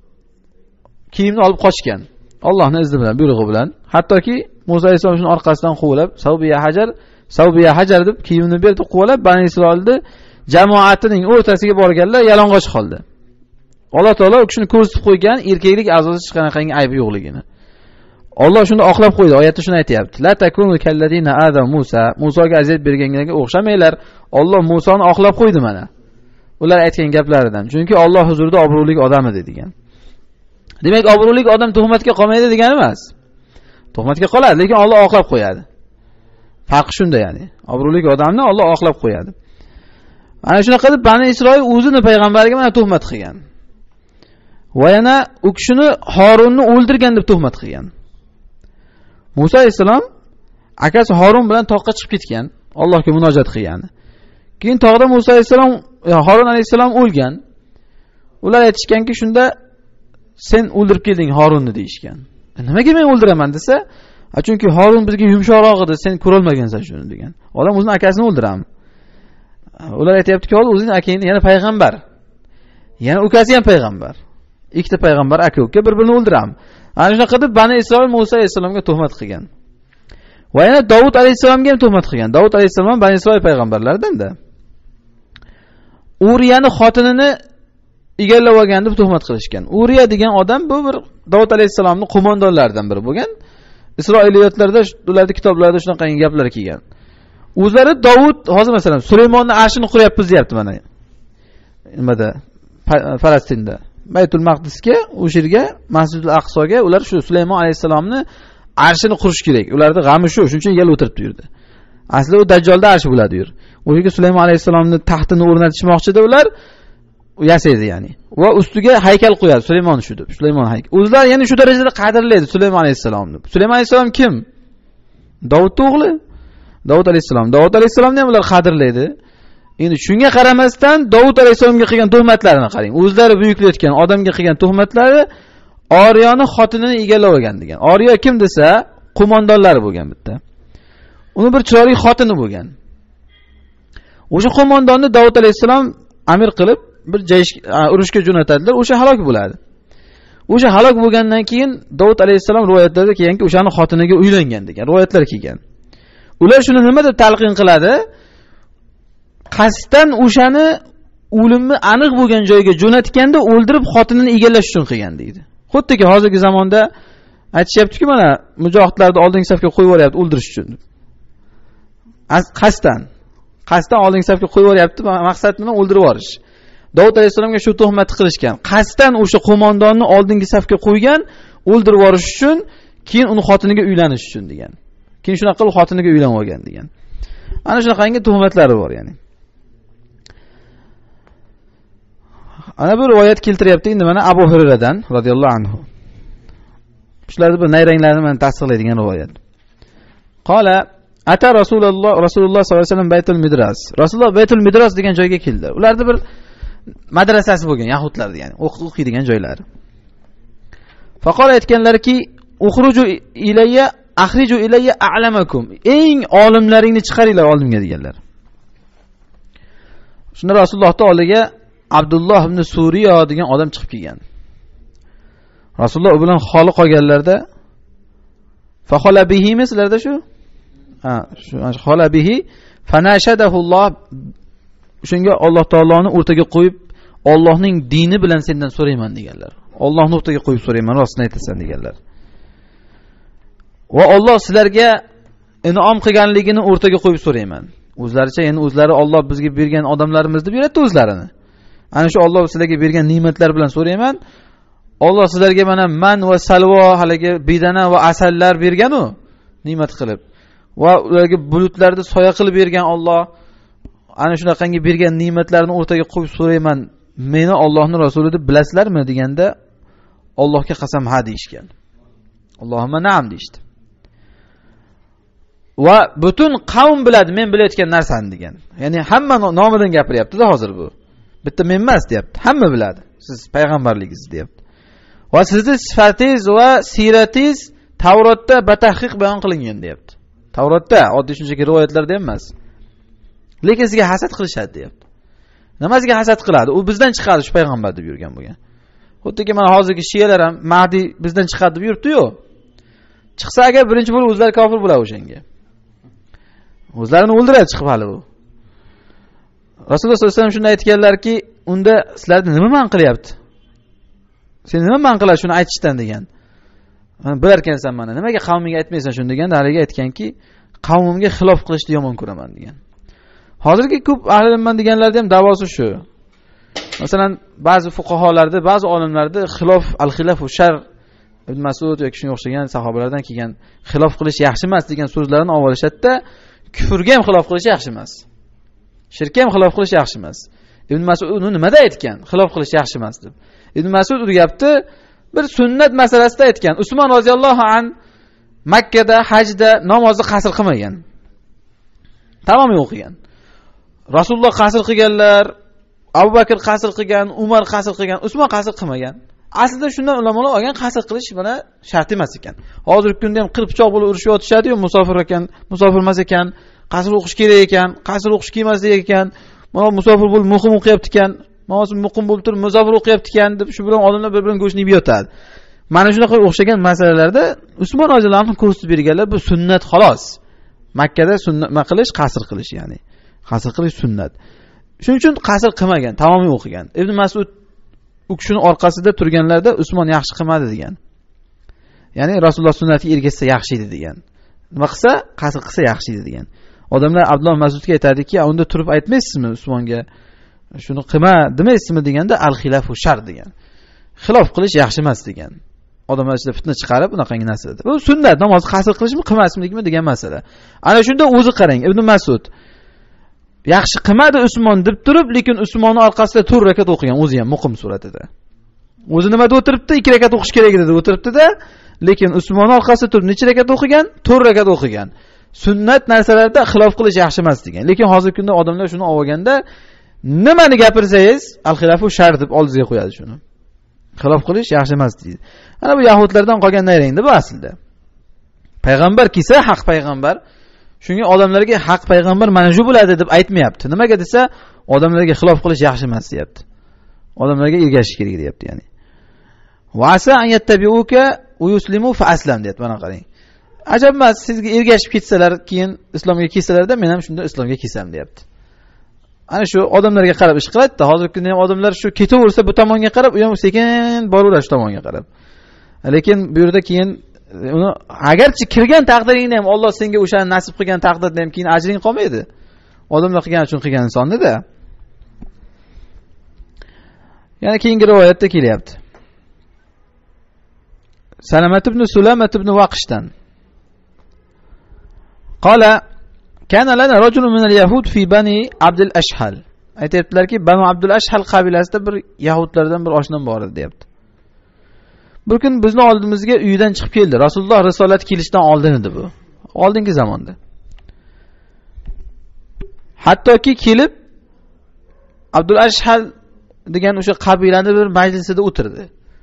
kiyimni olib qochgan. Allohning izni bilan, buyrug'i bilan. Hattoki Musa alayhisalom shuni orqasidan quvlab, "Savbiya hajar" deb kiyimni berdi, quvlab Bani Isroilni jamoatining o'rtasiga borganlar yalang'och qoldi. Alloh taolo u kishini ko'rsatib qo'ygan erkaklik a'zosi hech qanaqangi aybi yo'qligini. Alloh shuni oqlab qo'ydi. Oyatda shuni aytayapti. La takunu kalladina adam Musa. Musoga aziyat berganlarga o'xshamanglar. Alloh Musoni oqlab qo'ydi mana. Ular aytgan gaplaridan. Chunki Alloh huzurida obro'li odam edi degan. Demak, obro'li odam tuhmatga qolmaydi degani emas. Tuhmatga qoladi, lekin Alloh oqlab qo'yadi. Farqi shunda ya'ni. Obro'li odamni Alloh oqlab qo'yadi. Ana shunaqa deb Bani Isroil o'zini payg'ambariga mana tuhmat qilgan. Va yana u kishini Harunni o'ldirgan deb tuhmat qilgan. Musa alayhisalom akasi Harun bilan toqqa chiqib ketgan, Allohga munojat qilgan. Keyin tog'da Musa alayhisalom, Harun alayhisalom o'lgan. Ular aytishganki, shunda sen o'ldirib kelding Harunni deyishgan. Nimaga men o'ldiraman desa, chunki Harun bizga yumshoqroq edi, sen ko'ra olmagansan shuni degan. Odam o'zining akasini o'ldiradi. Ular aytayaptiki, o'zining akangni yana payg'ambar. Yana ukasi ham payg'ambar. Ikkita payg'ambar aka-uka bir-birini o'ldiradi. Ana shunaqa deb Bani Isroil Musa alayhisalomga tuhmat qilgan. Va yana Davud alayhisalomga ham tuhmat qilgan. Davud alayhisalom Bani Isroil payg'ambarlaridan-da. Uriyani xotinini egallab olgan deb tuhmat qilishgan. Uriya degan odam bu bir Davud alayhisalomning qo'mondonlaridan biri bo'lgan. Isroiliyotlarda, ularning kitoblarida shunaqa gaplar kelgan. O'zlari Davud hozir masalan Sulaymonni arshini quryapmiz deyapti mana. Nimada? Falastinda. Baytul Maqdisga, o'sha yerga, Masjidul Aqsoga ular shu Sulaymon alayhisalomni arshini qurish kerak. Ularning g'ami shu, shuning uchun yel o'tirib yurdi. Aslida u Dajjolda arshi bo'ladi yer. O yerga Sulaymon alayhisalomning taxtini o'rnatishmoqchida ular yasaydi ya'ni. Va ustiga haykal qo'yadi Sulaymon shu deb. Sulaymon haykal. O'zlar ya'ni shu darajada qadrlaydi Sulaymon alayhisalomni. Sulaymon alayhisalom kim? Davud o'g'li. Davud alayhisalom. Davud alayhisalomni ham ular qadrlaydi. Endi shunga qaramasdan Davud alayhisalomga qilgan tuhmatlarini qarang. O'zlari buyuklayotgan odamga qilgan tuhmatlari Oriyoni xotinini egallab olgan degan. Oriyo kim desa, qo'mondonlari bo'lgan bitta. Uni bir chiroyli xotini bo'lgan. O'sha qo'mondonni Davud alayhisalom amir qilib bir urushga jo'natadilar, o'sha halok bo'ladi. O'sha halok bo'lgandan keyin Davud alayhisalom rivoyatlarda kelganki, o'shani xotiniga uylangan degan rivoyatlar kelgan. Ular shuni nima deb talqin qiladi? Qasddan o'shani o'limni aniq bo'lgan joyga jo'natganda o'ldirib xotinini egallash uchun qilgan deydi. Xuddiki hozirgi zamonda aytishyapti-ku, mana mujohidlarni oldingi safga qo'yib yuboryapti o'ldirish uchun. Qasddan oldingi safga qo'yib yuboryapti, maqsad nima? O'ldirib yuborish. Davud alayhisalomga shu tuhmat qilishgan. Qasddan o'sha qo'mondonni oldingi safga qo'ygan, o'ldirib yuborish uchun, keyin uni xotiniga uylanish uchun degan. Keyin shunaqa qilib xotiniga uylanib olgan degan. Ana shunaqangi tuhmatlari bor ya'ni. Ana bir rivoyat keltiryapti endi mana Abu Hurayradan radhiyallohu anhu. Shularni bir nayranglarini men tasdiqlaydigan rivoyat. Qala ata Rasululloh sallallohu alayhi vasallam Baytul Midras. Rasululloh Baytul Midras degan joyga keldi. Ularda bir madrasasi bo'lgan yahudlarning, ya'ni o'qiydigan joylari. Faqala aytganlarki, "Ukhruju ilayya, akhriju ilayya a'lamakum." Eng olimlaringni chiqaringlar oldimga deganlar. Shunda Rasulullohning oldiga Abdulloh ibn Suriya degan odam chiqib kelgan. Rasululloh u bilan xoli qolganlarda faqala bihi mislarda shu? Shu xala bihi fanashadahulloh, shunga Alloh taoloni o'rtaga qo'yib, Allohning dini bilan sendan so'rayman deganlar. Allohni o'rtaga qo'yib so'rayman, rostini aytasan deganlar. Va Alloh sizlarga in'om qilganligini o'rtaga qo'yib so'rayman. O'zlaricha, ya'ni o'zlari Alloh bizga bergan odamlarimiz deb yuradi o'zlarini. Ana shu Alloh sizlarga bergan ne'matlar bilan so'rayman. Alloh sizlarga mana man va salvo haligi bedana va asallar bergan-u ne'mat qilib. Va ularga bulutlarni soya qilib bergan Alloh ana shunaqangi bergan ne'matlarni o'rtaga qo'yib so'rayman, meni Allohning rasuli deb bilasizlarmi deganda Allohga qasam ha deyishgan. Allohumma na'am deyishdi. Va butun qavm biladi men bilayotgan narsani degan. Ya'ni hamma nomidan gapiryapti-da hozir bu. Bitta men emas deyapti. Hamma biladi. Siz payg'ambarligingizni deyapti. Va sizning sifatingiz va siratingiz Tavrotda batahqiq bayon qilingan deyapti. Tavrotda oddiy shunchaki rivoyatlarda emas. Lekin sizga hasad qilishadi deyapti. Nimasiga hasad qiladi? U bizdan chiqadi shu payg'ambar deb yurgan bo'lgan. Xuddiki mana hozirgi shiyalar ham Mahdi bizdan chiqadi deb yuribdi-yu. Chiqsa agar birinchi bo'lib o'zlari kofir bo'ladi o'shanga. O'zlarini o'ldiradi chiqib hali bu. Rasululloh sollallohu alayhi vasallam shunday aytganlarki, unda sizlarni nima man qilyapti? Sen nima man qiladi shuni aytishdan degan. Mana bilar ekansan mana, nimaga qavminga aytmaysan shuni deganda haliga aytganki, qavmimga xilof qilishni yomon ko'raman degan. Hozirgi ko'p ahli ilm deganlarda ham da'vosi shu. Masalan, ba'zi fuqaholarda, ba'zi olimlarda al-xilaf va shar Ibn Mas'ud yoki shunga o'xshagan sahobalardan kelgan xilof qilish yaxshi emas degan so'zlarni olishadi-da, kufrga ham xilof qilish yaxshi emas. Shirkka ham xilof qilish yaxshi emas. Ibn Mas'ud uni nimada aytgan? Xilof qilish yaxshi emas deb. Ibn Mas'ud u gapni bir sunnat masalasida aytgan. Usmon roziyallohu an Makkada hajda namozni qasr qilmagan. Tamomiy o'qigan. Rasululloh qasr qilganlar, Abu Bakr qasr qilgan, Umar qasr qilgan, Usmon qasr qilmagan. Aslida shundan ulamolar olgan qasr qilish mana shart emas ekan. Hozirgi kunda ham qirq pichoq bo'lib urushib o'tishadi-yu, musofir ekan, musofir emas ekan, qasr o'qish kerak ekan, qasr o'qish kemaslik ekan, mana musofir bo'lib muqim o'qiyapti ekan, mana muqim bo'lib turib musofir o'qiyapti ekan deb shu bilan odamlar bir-birini go'shtni yeb yotadi. Mana shunaqa o'xshagan masalalarda Usmon roziyallohu anhu ko'rsatib berganlar bu sunnat xolos. Makkada sunnat qilish, qasr qilish ya'ni. Qasr qilish sunnat. Shuning uchun qasr qilmagan, tamomiy o'qigan. Ibn Mas'ud u kishining orqasida turganlarda Usmon yaxshi qilmadi degan. Ya'ni Rasululloh sunnatiga ergashsa yaxshi edi degan. Nima qilsa, qasr qilsa yaxshi edi degan. Odamlar Abdulloh Mas'udga aytadiki, unda turib aytmaysizmi Usmonga? Shuni qilma demaysizmi deganda al-xilaf va shar degan. Xilof qilish yaxshi emas degan. Odamlar ichida fitna chiqarib bunaqangi narsa. Bu sunnat, namoz qasr qilishmi, qilmaslikmi degan masala. Ana shunda o'zi qarang, Ibn Mas'ud yaxshi qilmadi Usmon deb turib, lekin Usmonning orqasida 4 rakat o'qigan, o'zi ham muqim suratida. O'zi nimada o'tiribdi? 2 rakat o'qish kerak edi deb o'tiribdi-da, lekin Usmonning orqasida turib necha rakat o'qigan? 4 rakat o'qigan. Sunnat narsalarda xilof qilish yaxshi emas degan. Lekin hozirgi kunda odamlar shuni olganda nimani gapirsangiz, al-xilafu shar deb oldingizga qo'yadi shuni. Xilof qilish yaxshi emas deydi. Ana bu yahudlardan qolgan nayrangda bu aslida. Payg'ambar kelsa, haq payg'ambar, shunga odamlarga haq payg'ambar mana shu bo'ladi deb aytmayapti. Nimaga desa, odamlarga xilof qilish yaxshi emas deyapti. Odamlarga ergashish kerak deyapti, ya'ni. Va asa an yattabi'uka va yuslimu fa aslam deyapti. Mana qarang. Ajab emas, sizga ergashib ketsalar, keyin islomga kelsalarda men ham shunda islomga kelsam deyapti. Ana shu odamlarga qarab ish qiladi-da. Hozirgi kunda ham odamlar shu ketaversa bu tomonga qarab, u ham sekin boraveradi shu tomonga qarab. Lekin bu yerda keyin uni agarchi kirgan taqdiringda ham Alloh senga o'shani nasib qilgan taqdirda ham keyin ajring qolmaydi. Odamlar qilgani uchun qilgan insonni-da. Yana keyingi rivoyatda kelyapti. Salamat ibn Sulamat ibn Waqishdan. Qala kana lana rajulun min al-yahud fi bani Abd al-Ashhal. Aytibdilarki, Banu Abd al-Ashhal qabilasida bir yahudlardan bir oshnam bor edi, deyapti. Bir kun bizni oldimizga uyidan chiqib keldi. Rasululloh risolat kelishidan oldin edi bu. Oldingi zamonda. Hattoki kelib Abdul Ashhal degan o'sha qabilaning bir majlisida o'tirdi.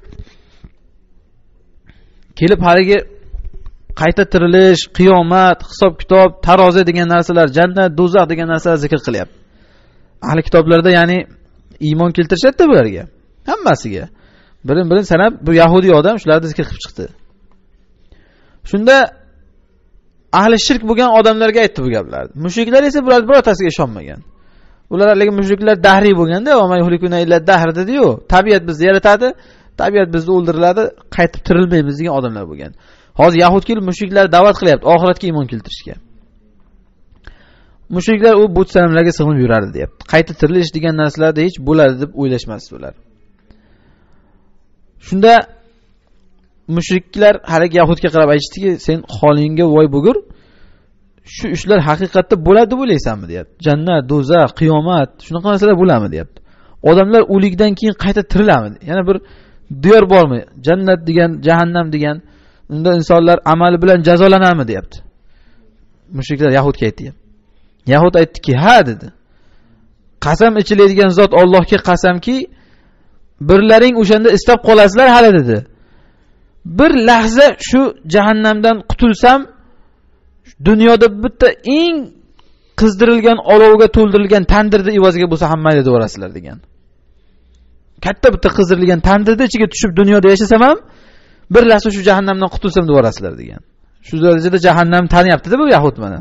Kelib haligi qayta tirilish, qiyomat, hisob-kitob, tarozi degan narsalar, jannat, do'zax degan narsalar zikr qilyapti. Ahli kitoblarda ya'ni iymon keltirishadi-da bularga. Hammasiga. Birin-birin sanab bu yahudiy odam shularni zikr qilib chiqdi. Shunda ahli shirk bo'lgan odamlarga aytdi bu gaplarni. Mushriklar esa bular birortasiga ishonmagan. Ular haligi mushriklar dahriy bo'lganda, va mayhulikuna illa dahr dedi-yu, tabiat bizni yaratadi, tabiat bizni o'ldiriladi, qaytib tirilmaymiz degan odamlar bo'lgan. Hozir yahud kelib mushriklar da'vat qilyapti oxiratga iymon keltirishga. Mushriklar u but sanamlarga sig'inib yurardi, deyapti. Qayta tirilish degan narsalarda hech bo'ladi deb o'ylashmasdi ular. Shunda mushriklar haligi yahudga qarab aytishdiki, sen holingga voy bo'lgur. Shu ishlar haqiqatda bo'ladi deb o'ylaysanmi, deyapti. Jannat, do'zax, qiyomat, shunaqa narsalar bo'ladimi, deyapti. Odamlar o'likdan keyin qayta tiriladimi? Yana bir diyor bormi? Jannat degan, jahannam degan, unda insonlar amali bilan jazolanadimi, deyapti. Mushriklar Yahudga aytdi. Yahud aytdiki, ha dedi. Qasam ichiladigan zot Allohga qasamki, birlaring o'shanda istab qolasizlar hali dedi. Bir lahza shu jahannamdan qutulsam, dunyoda bitta eng qizdirilgan olovga to'ldirilgan tandirda evaziga bo'lsa ham mayli deb orasizlar degan. Katta bitta qizdirilgan tandirda ichiga tushib dunyoda yashasam ham bir lahza shu jahannamdan qutulsam deb orasizlar degan. Shu darajada jahannam taniyapti-da bu yahud mana.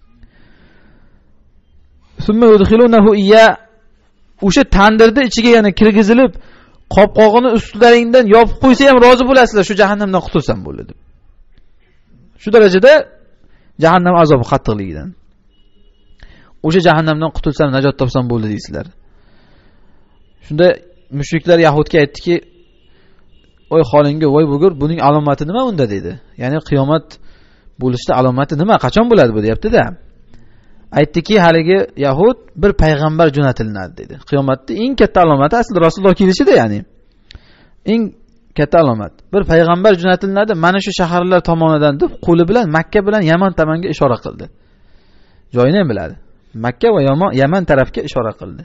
Summa yudkhilunahu iyya, o'sha tandirda ichiga yana kirgizilib, qopqog'ini ustlaringdan yopib qo'ysa ham rozi bo'lasizlar shu jahannamdan qutulsam bo'ldi deb. Shu darajada jahannam azobi qattiqligidan. O'sha jahannamdan qutulsam, najot topsam bo'ldi deysizlar. Shunda mushriklar Yahudga aytdiki, "Oy holingga voy bo'lgur, buning alomati nima unda?" dedi. Ya'ni qiyomat bo'lishda alomati nima? Qachon bo'ladi bu deyapti-da. Aytdiki, haligi Yahud bir payg'ambar jo'natiladi dedi. Qiyomatning eng katta alomati aslida Rasululloh kelishida, ya'ni eng katta alomat. Bir payg'ambar jo'natiladi, mana shu shaharlar tomonidan deb qo'li bilan Makka bilan Yaman tomonga ishora qildi. Joyini ham biladi. Makka va Yaman tarafga ishora qildi.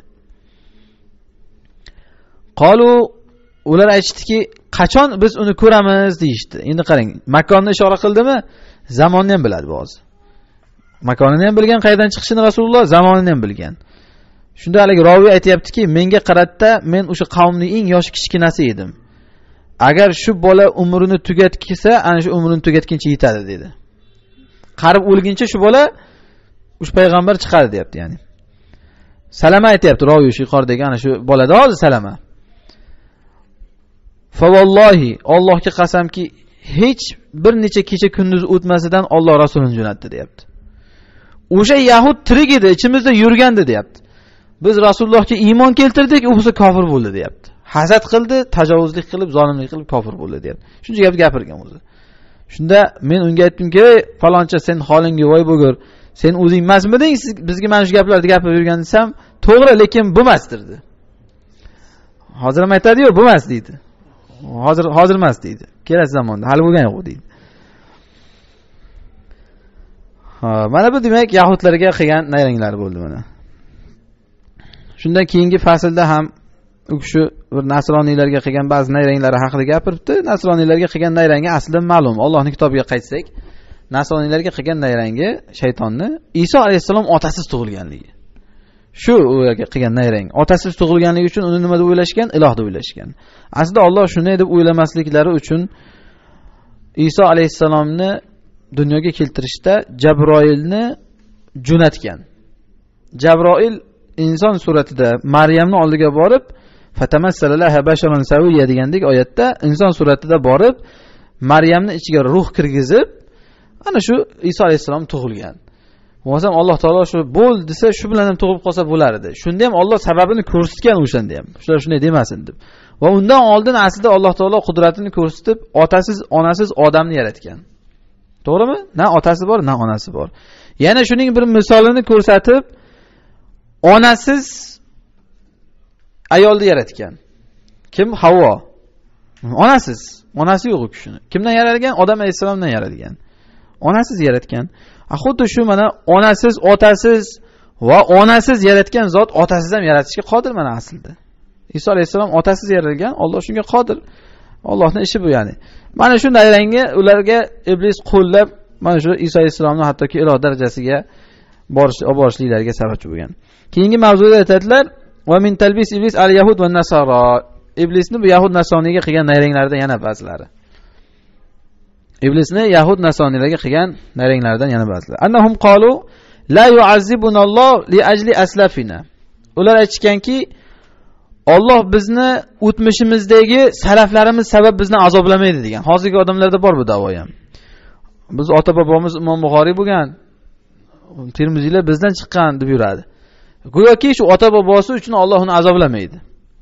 Qalu, ular aytishdiki, qachon biz uni ko'ramiz deyishdi. Endi qarang, makonni ishora qildimi? Zamonni ham biladi bu hozir. Makonini ham bilgan, qayerdan chiqishini Rasululloh, zamonini ham bilgan. Shunda haligi roviy aytayaptiki, menga qaratda men o'sha qavmning eng yosh kichkinasi edim. Agar shu bola umrini tugatkisa, ana shu umrini tugatguncha yetadi dedi. Qarib o'lguncha shu bola o'sha payg'ambar chiqadi deyapti, ya'ni. Salama aytayapti roviy shu yuqoridagi ana shu bolada hozir Salama. Fa vallohi, Allohga qasamki, hech bir necha kecha kunduz o'tmasidan Alloh rasulini jo'natdi deyapti. O'sha Yahud tirik edi, ichimizda yurgandi deyapti. Biz Rasulullohga iymon keltirdik, u bo'lsa kofir bo'ldi deyapti. Hasad qildi, tajovuzlik qilib, zolimlik qilib kofir bo'ldi deyapti. Shuncha gap gapirgan o'zi. Shunda men unga aytdimki, faloncha sen holingga voy bo'lgur. Sen o'zing emasmiding bizga mana shu gaplarni gapirib yurgan desam, to'g'ri, lekin bo'lmasdir dedi. Hozir ham aytadi-yu, bo'lmas deydi. Hozir emas deydi. Kelasi zamonda hali bo'lgan yo'q deydi. Mana bu demak Yahudlarga qilgan nayranglari bo'ldi mana. Shundan keyingi faslda ham u kishi bir nasroniylarga qilgan ba'zi nayranglari haqida gapiribdi. Nasroniylarga qilgan nayrangi aslida ma'lum. Allohning kitobiga qaytsak, nasroniylarga qilgan nayrangi shaytonni Iso alayhisalom otasiz tug'ilganligi. Shu ularga qilgan nayrang. Otasiz tug'ilganligi uchun uni nima deb o'ylashgan? Iloh deb o'ylashgan. Aslida Alloh shunday deb o'ylamasliklari uchun Iso alayhisalomni dunyoga keltirishda Jabroilni jo'natgan. Jabroil inson suratida Maryamning oldiga borib, "Fatamassalaha basharan sawiyya" degandek oyatda inson suratida borib, Maryamning ichiga ruh kirgizib, ana shu Iso alayhisalom tug'ilgan. Bo'lmasam Alloh taolo shu bo'l desa, shu bilan ham tug'ib qolsa bo'lar edi. Shunda ham Alloh sababini ko'rsatgan o'shanda ham. Shular shunday demasin deb. Va undan oldin aslida Alloh taolo qudratini ko'rsatib, otasiz, onasiz odamni yaratgan. To'g'rimi? Na otasi bor, na onasi bor. Yana shuning bir misolini ko'rsatib, onasiz ayolni yaratgan. Kim? Havvo. Onasiz. Onasi yo'q u kishini. Kimdan yaralgan? Odam alayhisalomdan yaralgan. Onasiz yaratgan. Xuddi shu mana onasiz, otasiz va onasiz yaratgan zot otasiz ham yaratishga qodir mana aslida. Iso alayhisalom otasiz yaralgan, Alloh shunga qodir. Allohning ishi bu ya'ni. Mana shu nayrangga ularga iblis qo'llab, mana shu Iso alayhisalomni hattoki iloh darajasiga borishliklariga sababchi bo'lgan. Keyingi mavzuda aytadilar: "Va min talbis iblis al-yahud va nasara." Iblisni bu yahud nasroniyga qilgan nayranglardan yana ba'zilari. Iblisni yahud nasroniylarga qilgan nayranglardan yana ba'zilari. Annahum qalu la yu'azzibunalloh li ajli aslafina. Ular aytganki, Alloh bizni o'tmishimizdagi salaflarimiz sabab bizni azoblamaydi degan. Hozirgi odamlarda bor bu da'vo ham. Biz ota-bobomiz Imom Buxoriy bo'lgan, Termiziylar bizdan chiqqan deb yuradi. Go'yoki shu ota-bobosi uchun Alloh uni azoblamaydi.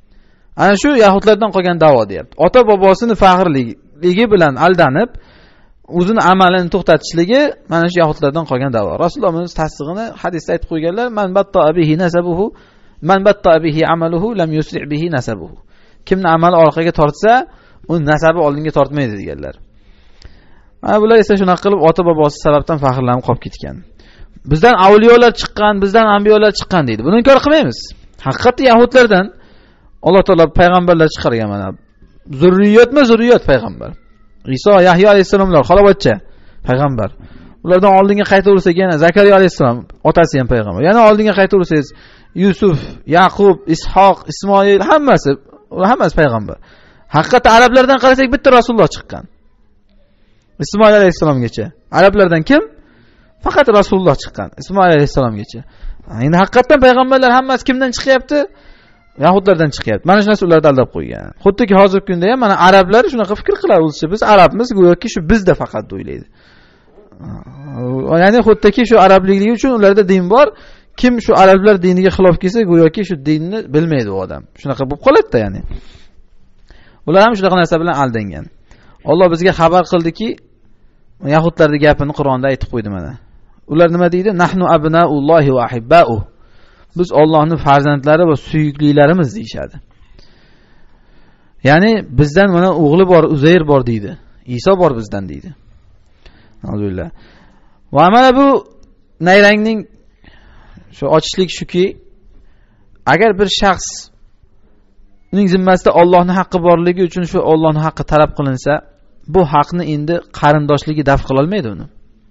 Ana shu yahudlardan qolgan da'vo deyapti. Ota bobosini faxrligi bilan aldanib, o'zini amalini to'xtatishligi mana shu yahudlardan qolgan da'vo. Rasululloh buni tasdig'ini hadisda aytib qo'yganlar, man batta bihi nasabuhu, man batta bihi amaluhu lam yusri' bihi nasabuhu. Kimni amali orqaga tortsa, uni nasabi oldinga tortmaydi deganlar. Mana bular esa shunaqa qilib ota bobosi sababdan faxrlanib qolib ketgan. Bizdan avliyolar chiqqan, bizdan anbiyolar chiqqan deydi. Buni inkor qilmaymiz. Haqiqatda yahudlardan Alloh taolo payg'ambarlar chiqargan mana. Zurriyot payg'ambar. Iso, Yahyo alayhisalomlar xalovatcha payg'ambar. Ulardan oldinga qaytaversak yana Zakariya alayhisalom, otasi ham payg'ambar. Yana oldinga qaytaversangiz Yusuf, Yaqub, Ishoq, Ismoil hammasi payg'ambar. Haqiqatda arablardan qarasak bitta Rasululloh chiqqan. Ismoil alayhisalomgacha. Arablardan kim? Faqat Rasululloh chiqqan. Ismoil alayhisalomgacha. Endi haqiqatdan payg'ambarlar hammasi kimdan chiqyapti? Yahudlardan chiqyapti. Mana shu narsa ularni aldab qo'ygan. Xuddiki hozirgi kunda ham mana arablar shunaqa fikr qiladi, o'zcha biz arabmiz, go'yoki shu bizda faqat o'ylaydi. Ya'ni xuddiki shu arablikligi uchun ularda din bor. Kim shu arablar diniga xilof kelsa, go'yoki shu dinni bilmaydi u odam. Shunaqa bo'lib qoladi-da, ya'ni. Ular ham shunaqa narsa bilan aldangan. Alloh bizga xabar qildiki, yahudlarning gapini Qur'onda aytib qo'ydi mana. Ular nima deydi? Nahnu abnaullohi va ahibba'u. Biz Allohning farzandlari va suyuklilarimiz deyshadi. Ya'ni bizdan mana o'g'li bor, Uzayr bor deydi. Iso bor bizdan deydi. Alhamdulillah. Va mana bu nayrangning shu ochishlik shuki, agar bir shaxs uning zimmasida Allohning haqqi borligi uchun shu Allohning haqqi talab qilinsa, bu haqni endi qarindoshligi daf qila olmaydi uni.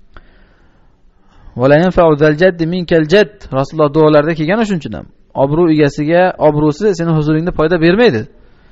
Wala yanfa'u zal jaddi minkal jadd. Rasululloh duolarida kelgan shunchun ham. Obro' egasiga obro'si seni huzuringda foyda bermaydi.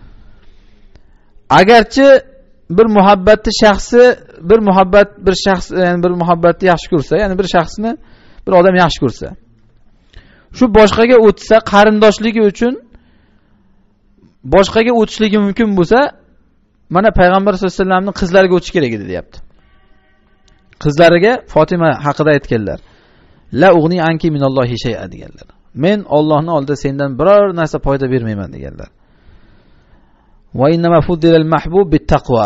Agarchi bir muhabbatni shaxsi ya'ni bir muhabbatni yaxshi ko'rsa, ya'ni bir shaxsni bir odam yaxshi ko'rsa, shu boshqaga o'tsa, qarindoshligi uchun boshqaga o'tishligi mumkin bo'lsa, mana payg'ambar sollallohu alayhi vasallamning qizlariga o'tish kerak edi, deyapti. Qizlariga Fatima haqida aytganlar. La ug'ni anki minallohi shay'a deganlar. Men Allohning oldida sendan biror narsa foyda bermayman deganlar. Va innama fuddilal mahbub bittaqwa.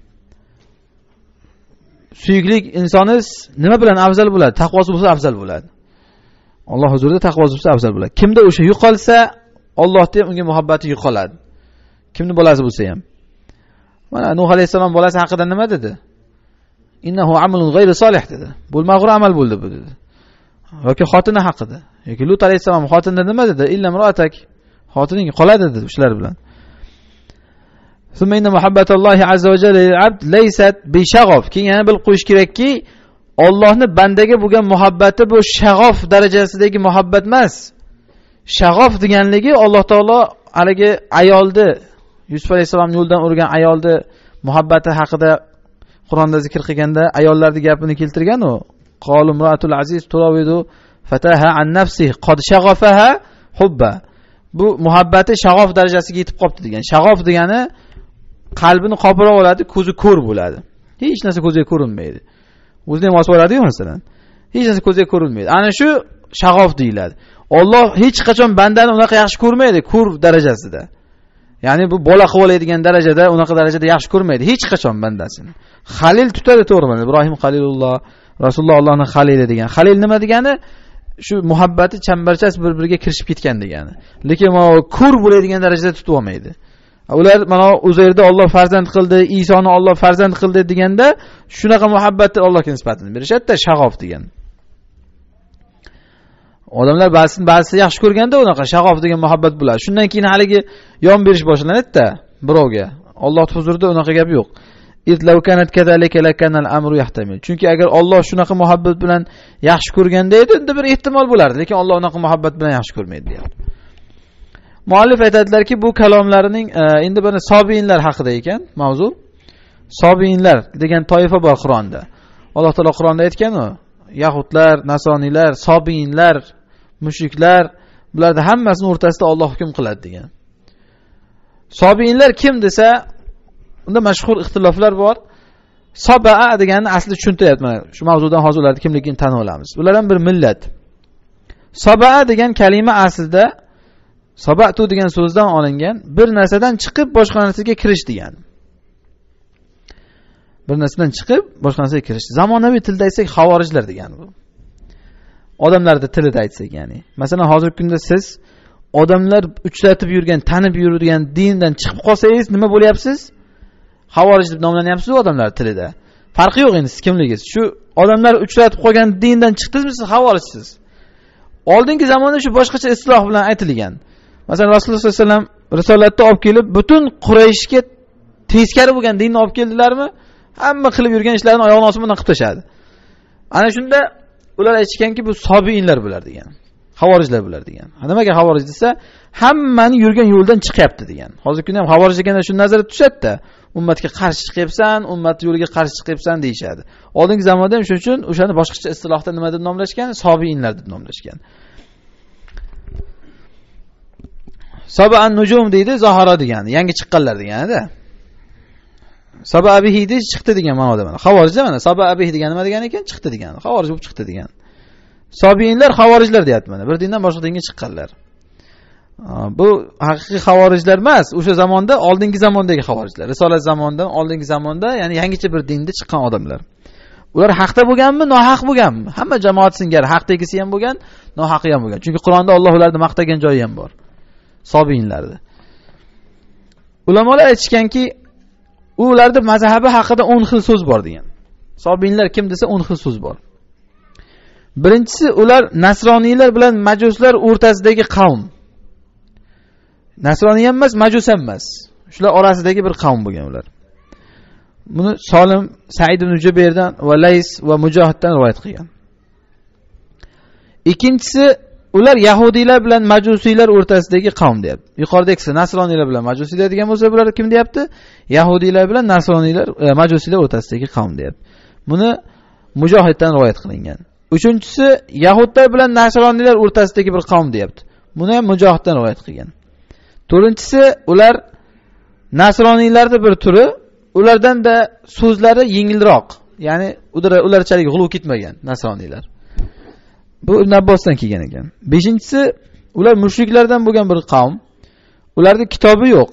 Suyuklik insoningiz nima bilan afzal bo'ladi? Taqvosi bo'lsa afzal bo'ladi. Alloh huzurida taqvosi bo'lsa afzal bo'ladi. Kimda o'sha yo'qolsa, Allohda ham unga muhabbati yo'qoladi. Kimning bolasi bo'lsa ham. Mana Nuh alayhisalom bolasi haqida nima dedi? Innahu amalun g'ayri solih dedi. Bo'lmag'ur amal bo'ldi bu dedi. Yoki xotini haqida. Yoki Lut alayhisalom xotinda nima dedi? Illa imroatak. Xotining qoladi dedi shular bilan. Summa inna muhabbatallohi azza va jalla lil-abd laysat bi shag'of. Keyin yana bilib qo'yish kerakki, Allohning bandaga bo'lgan muhabbati bu shag'of darajasidagi muhabbat emas. Shag'of deganligi Alloh taolo haligi ayolni Yusuf alayhisalom yo'ldan urgan ayolni muhabbati haqida Qur'onda zikr qilganda ayollarning gapini keltirgan u. Qalimratul aziz turawidu fataha an nafsi qad shaghafaha hubba. Bu muhabbati shag'of darajasiga yetib qopti degan. Shag'of degani qalbini qoplab oladi, ko'zi ko'r bo'ladi. Hech narsa ko'zga ko'rinmaydi. O'zini ham osib oladi-ku masalan. Hech narsa ko'zga ko'rinmaydi. Ana shu shag'of deyiladi. Alloh hech qachon bandani unaqa yaxshi ko'rmaydi, ko'r darajasida. Ya'ni bu bola qilib oladigan darajada, unaqa darajada yaxshi ko'rmaydi hech qachon bandasini. Xalil tutadi, to'g'rimi? Ibrohim Xalilulloh, Rasululloh Allohning xalili degan. Xalil nima degani? Shu muhabbati chambarchas bir-biriga kirishib ketgan degani. Lekin mana ko'r bo'ladigan darajada tutib olmaydi. Ular mana Uzayrda Alloh farzand qildi, Isoni Alloh farzand qildi deganda shunaqa muhabbatni Allohga nisbatini berishadi-da, shag'of degan. Odamlar ba'zisi yaxshi ko'rganda unaqa shag'of degan muhabbat bo'ladi. Shundan keyin haligi yon berish boshlanadi-da birovga. Alloh huzurida unaqa gap yo'q. Idlaw kanat kadalika lakana al-amru yahtamil. Chunki agar Alloh shunaqa muhabbat bilan yaxshi ko'rganda edi, unda bir ehtimol bo'lardi, lekin Alloh unaqa muhabbat bilan yaxshi ko'rmaydi deyapti. Muallif aytadilarki, bu kalomlarining endi buni sobiyinlar haqida ekan mavzu. Sobiyinlar degan toifa bor Qur'onda. Alloh taolo Qur'onda aytgan-ku, yahudlar, nasoniylar, sobiyinlar, mushriklar, bularda hammasini o'rtasida Alloh hukm qiladi degan. Sobiyinlar kim desa, unda mashhur ixtiloflar bor. Sabaa deganni asli tushuntiryapti. Mana shu mavzudan hozir ularni kimligini tanib olamiz. Ular ham bir millat. Sabaa degan kalima aslida Sabatu degan so'zdan olingan, bir narsadan chiqib boshqa narsaga kirish degan. Bir narsadan chiqib boshqa narsaga kirish. Zamonaviy tilda aytsak xavorijlar degani bu. Odamlarning tilida aytsak, ya'ni. Masalan, hozirgi kunda siz odamlar uchratib yurgan, tanib yurgan dindan chiqib qolsangiz nima bo'lyapsiz? Xavorij deb nomlanyapsiz odamlar tilida. Farqi yo'q endi siz kimligingiz. Shu odamlar uchratib qolgan dindan chiqdingizmi, siz xavorijsiz. Oldingi zamonda shu boshqacha istiloh bilan aytilgan. Masalan, Rasululloh sollallohu alayhi vasallam risolatni olib kelib, butun Qurayshga teskari bo'lgan dinni olib keldilarmi? Hamma qilib yurgan ishlarini oyog'ini osmondan qilib tashadi. Ana shunda ular aytishganki, bu sobiinlar bular degan. Xavorijlar bular degan. Nimaga xavorij desa, hammani yurgan yo'ldan chiqyapti degan. Hozirgi kunda ham xavorij deganda shu nazarda tushadi-da, ummatga qarshi chiqyapsan, ummat yo'liga qarshi chiqyapsan deyshadi. Oldingi zamonda ham shuning uchun o'shani boshqacha istilohda nima deb nomlashgan? Sobiinlar deb nomlashgan. Sab'an nujum deydi, Zahara degani, yangi chiqqanlar degani-da. Sababihi de chiqdi degan ma'noda mana. Xavorijda mana sababihi degan nima degani ekan? Chiqdi degani. Xavorij bo'lib chiqdi degan. Sobiinlar xavorijlar deyapti mana. Bir dindan boshqa dinga chiqqanlar. Bu haqiqiy xavorijlar emas, o'sha zamonda oldingi zamondagi xavorijlar. Risolat zamonidan oldingi zamonda, ya'ni yangicha bir dinda chiqqan odamlar. Ular haqda bo'lganmi, nohaq bo'lganmi? Hamma jamoat singari haqdagisi ham bo'lgan, nohaqi ham bo'lgan. Chunki Qur'onda Alloh ularni maqtagan joyi ham bor. Sobiinlarni. Ulamolar aytishganki, ularda mazhabi haqida 10 xil so'z bor degan. Sobiinlar kim desa 10 xil so'z bor. Birinchisi, ular nasroniylar bilan majuslar o'rtasidagi qavm. Nasroniy ham emas, majus ham emas. Shular orasidagi bir qavm bo'lgan ular. Buni Solim, Said ibn Jubayrdan va Lays va Mujohiddan rivoyat qilgan. Ikkinchisi, ular yahudiylar bilan majusiylar o'rtasidagi qavm deyapti. Yuqoridagisi nasroniylar bilan majusiylar degan bo'lsa, bular kim deyapti? Yahudiylar bilan nasroniylar, majusiylar o'rtasidagi qavm deyapti. Buni Mujohiddan rivoyat qilingan. Uchinchisi, yahudlar bilan nasroniylar o'rtasidagi bir qavm deyapti. Buni ham Mujohiddan rivoyat qilgan. To'rtinchisi, ular nasroniylarning bir turi, ulardan da so'zlari yengilroq. Ya'ni ularchalik g'uluv ketmagan nasroniylar. Bu Ibn Abbosdan kelgan ekan. Beshinchisi, ular mushriklardan bo'lgan bir qavm. Ularning kitobi yo'q.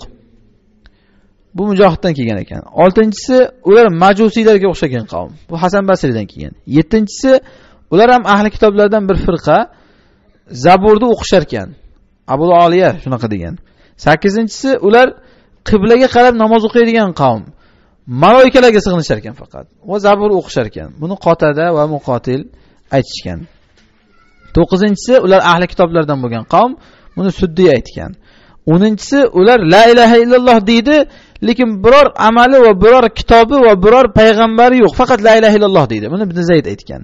Bu Mujohiddan kelgan ekan. Oltinchisi, ular majusiylarga o'xshagan qavm. Bu Hasan Basridan kelgan. Yettinchisi, ular ham ahli kitoblardan bir firqa. Zaburni o'qishar ekan. Abu Aliya shunaqa degan. 8-inchisi, ular qiblaga qarab namoz o'qiydigan qavm. Maloikalarga sig'inishar ekan faqat. Va Zabur o'qishar ekan. Buni Qotada va Muqotil aytishgan. 9-inchisi, ular ahli kitoblardan bo'lgan qavm. Buni Suddiy aytgan. 10-inchisi, ular la ilaha illalloh deydi, lekin biror amali va biror kitobi va biror payg'ambari yo'q, faqat la ilaha illalloh deydi. Buni Ibn Zayd aytgan.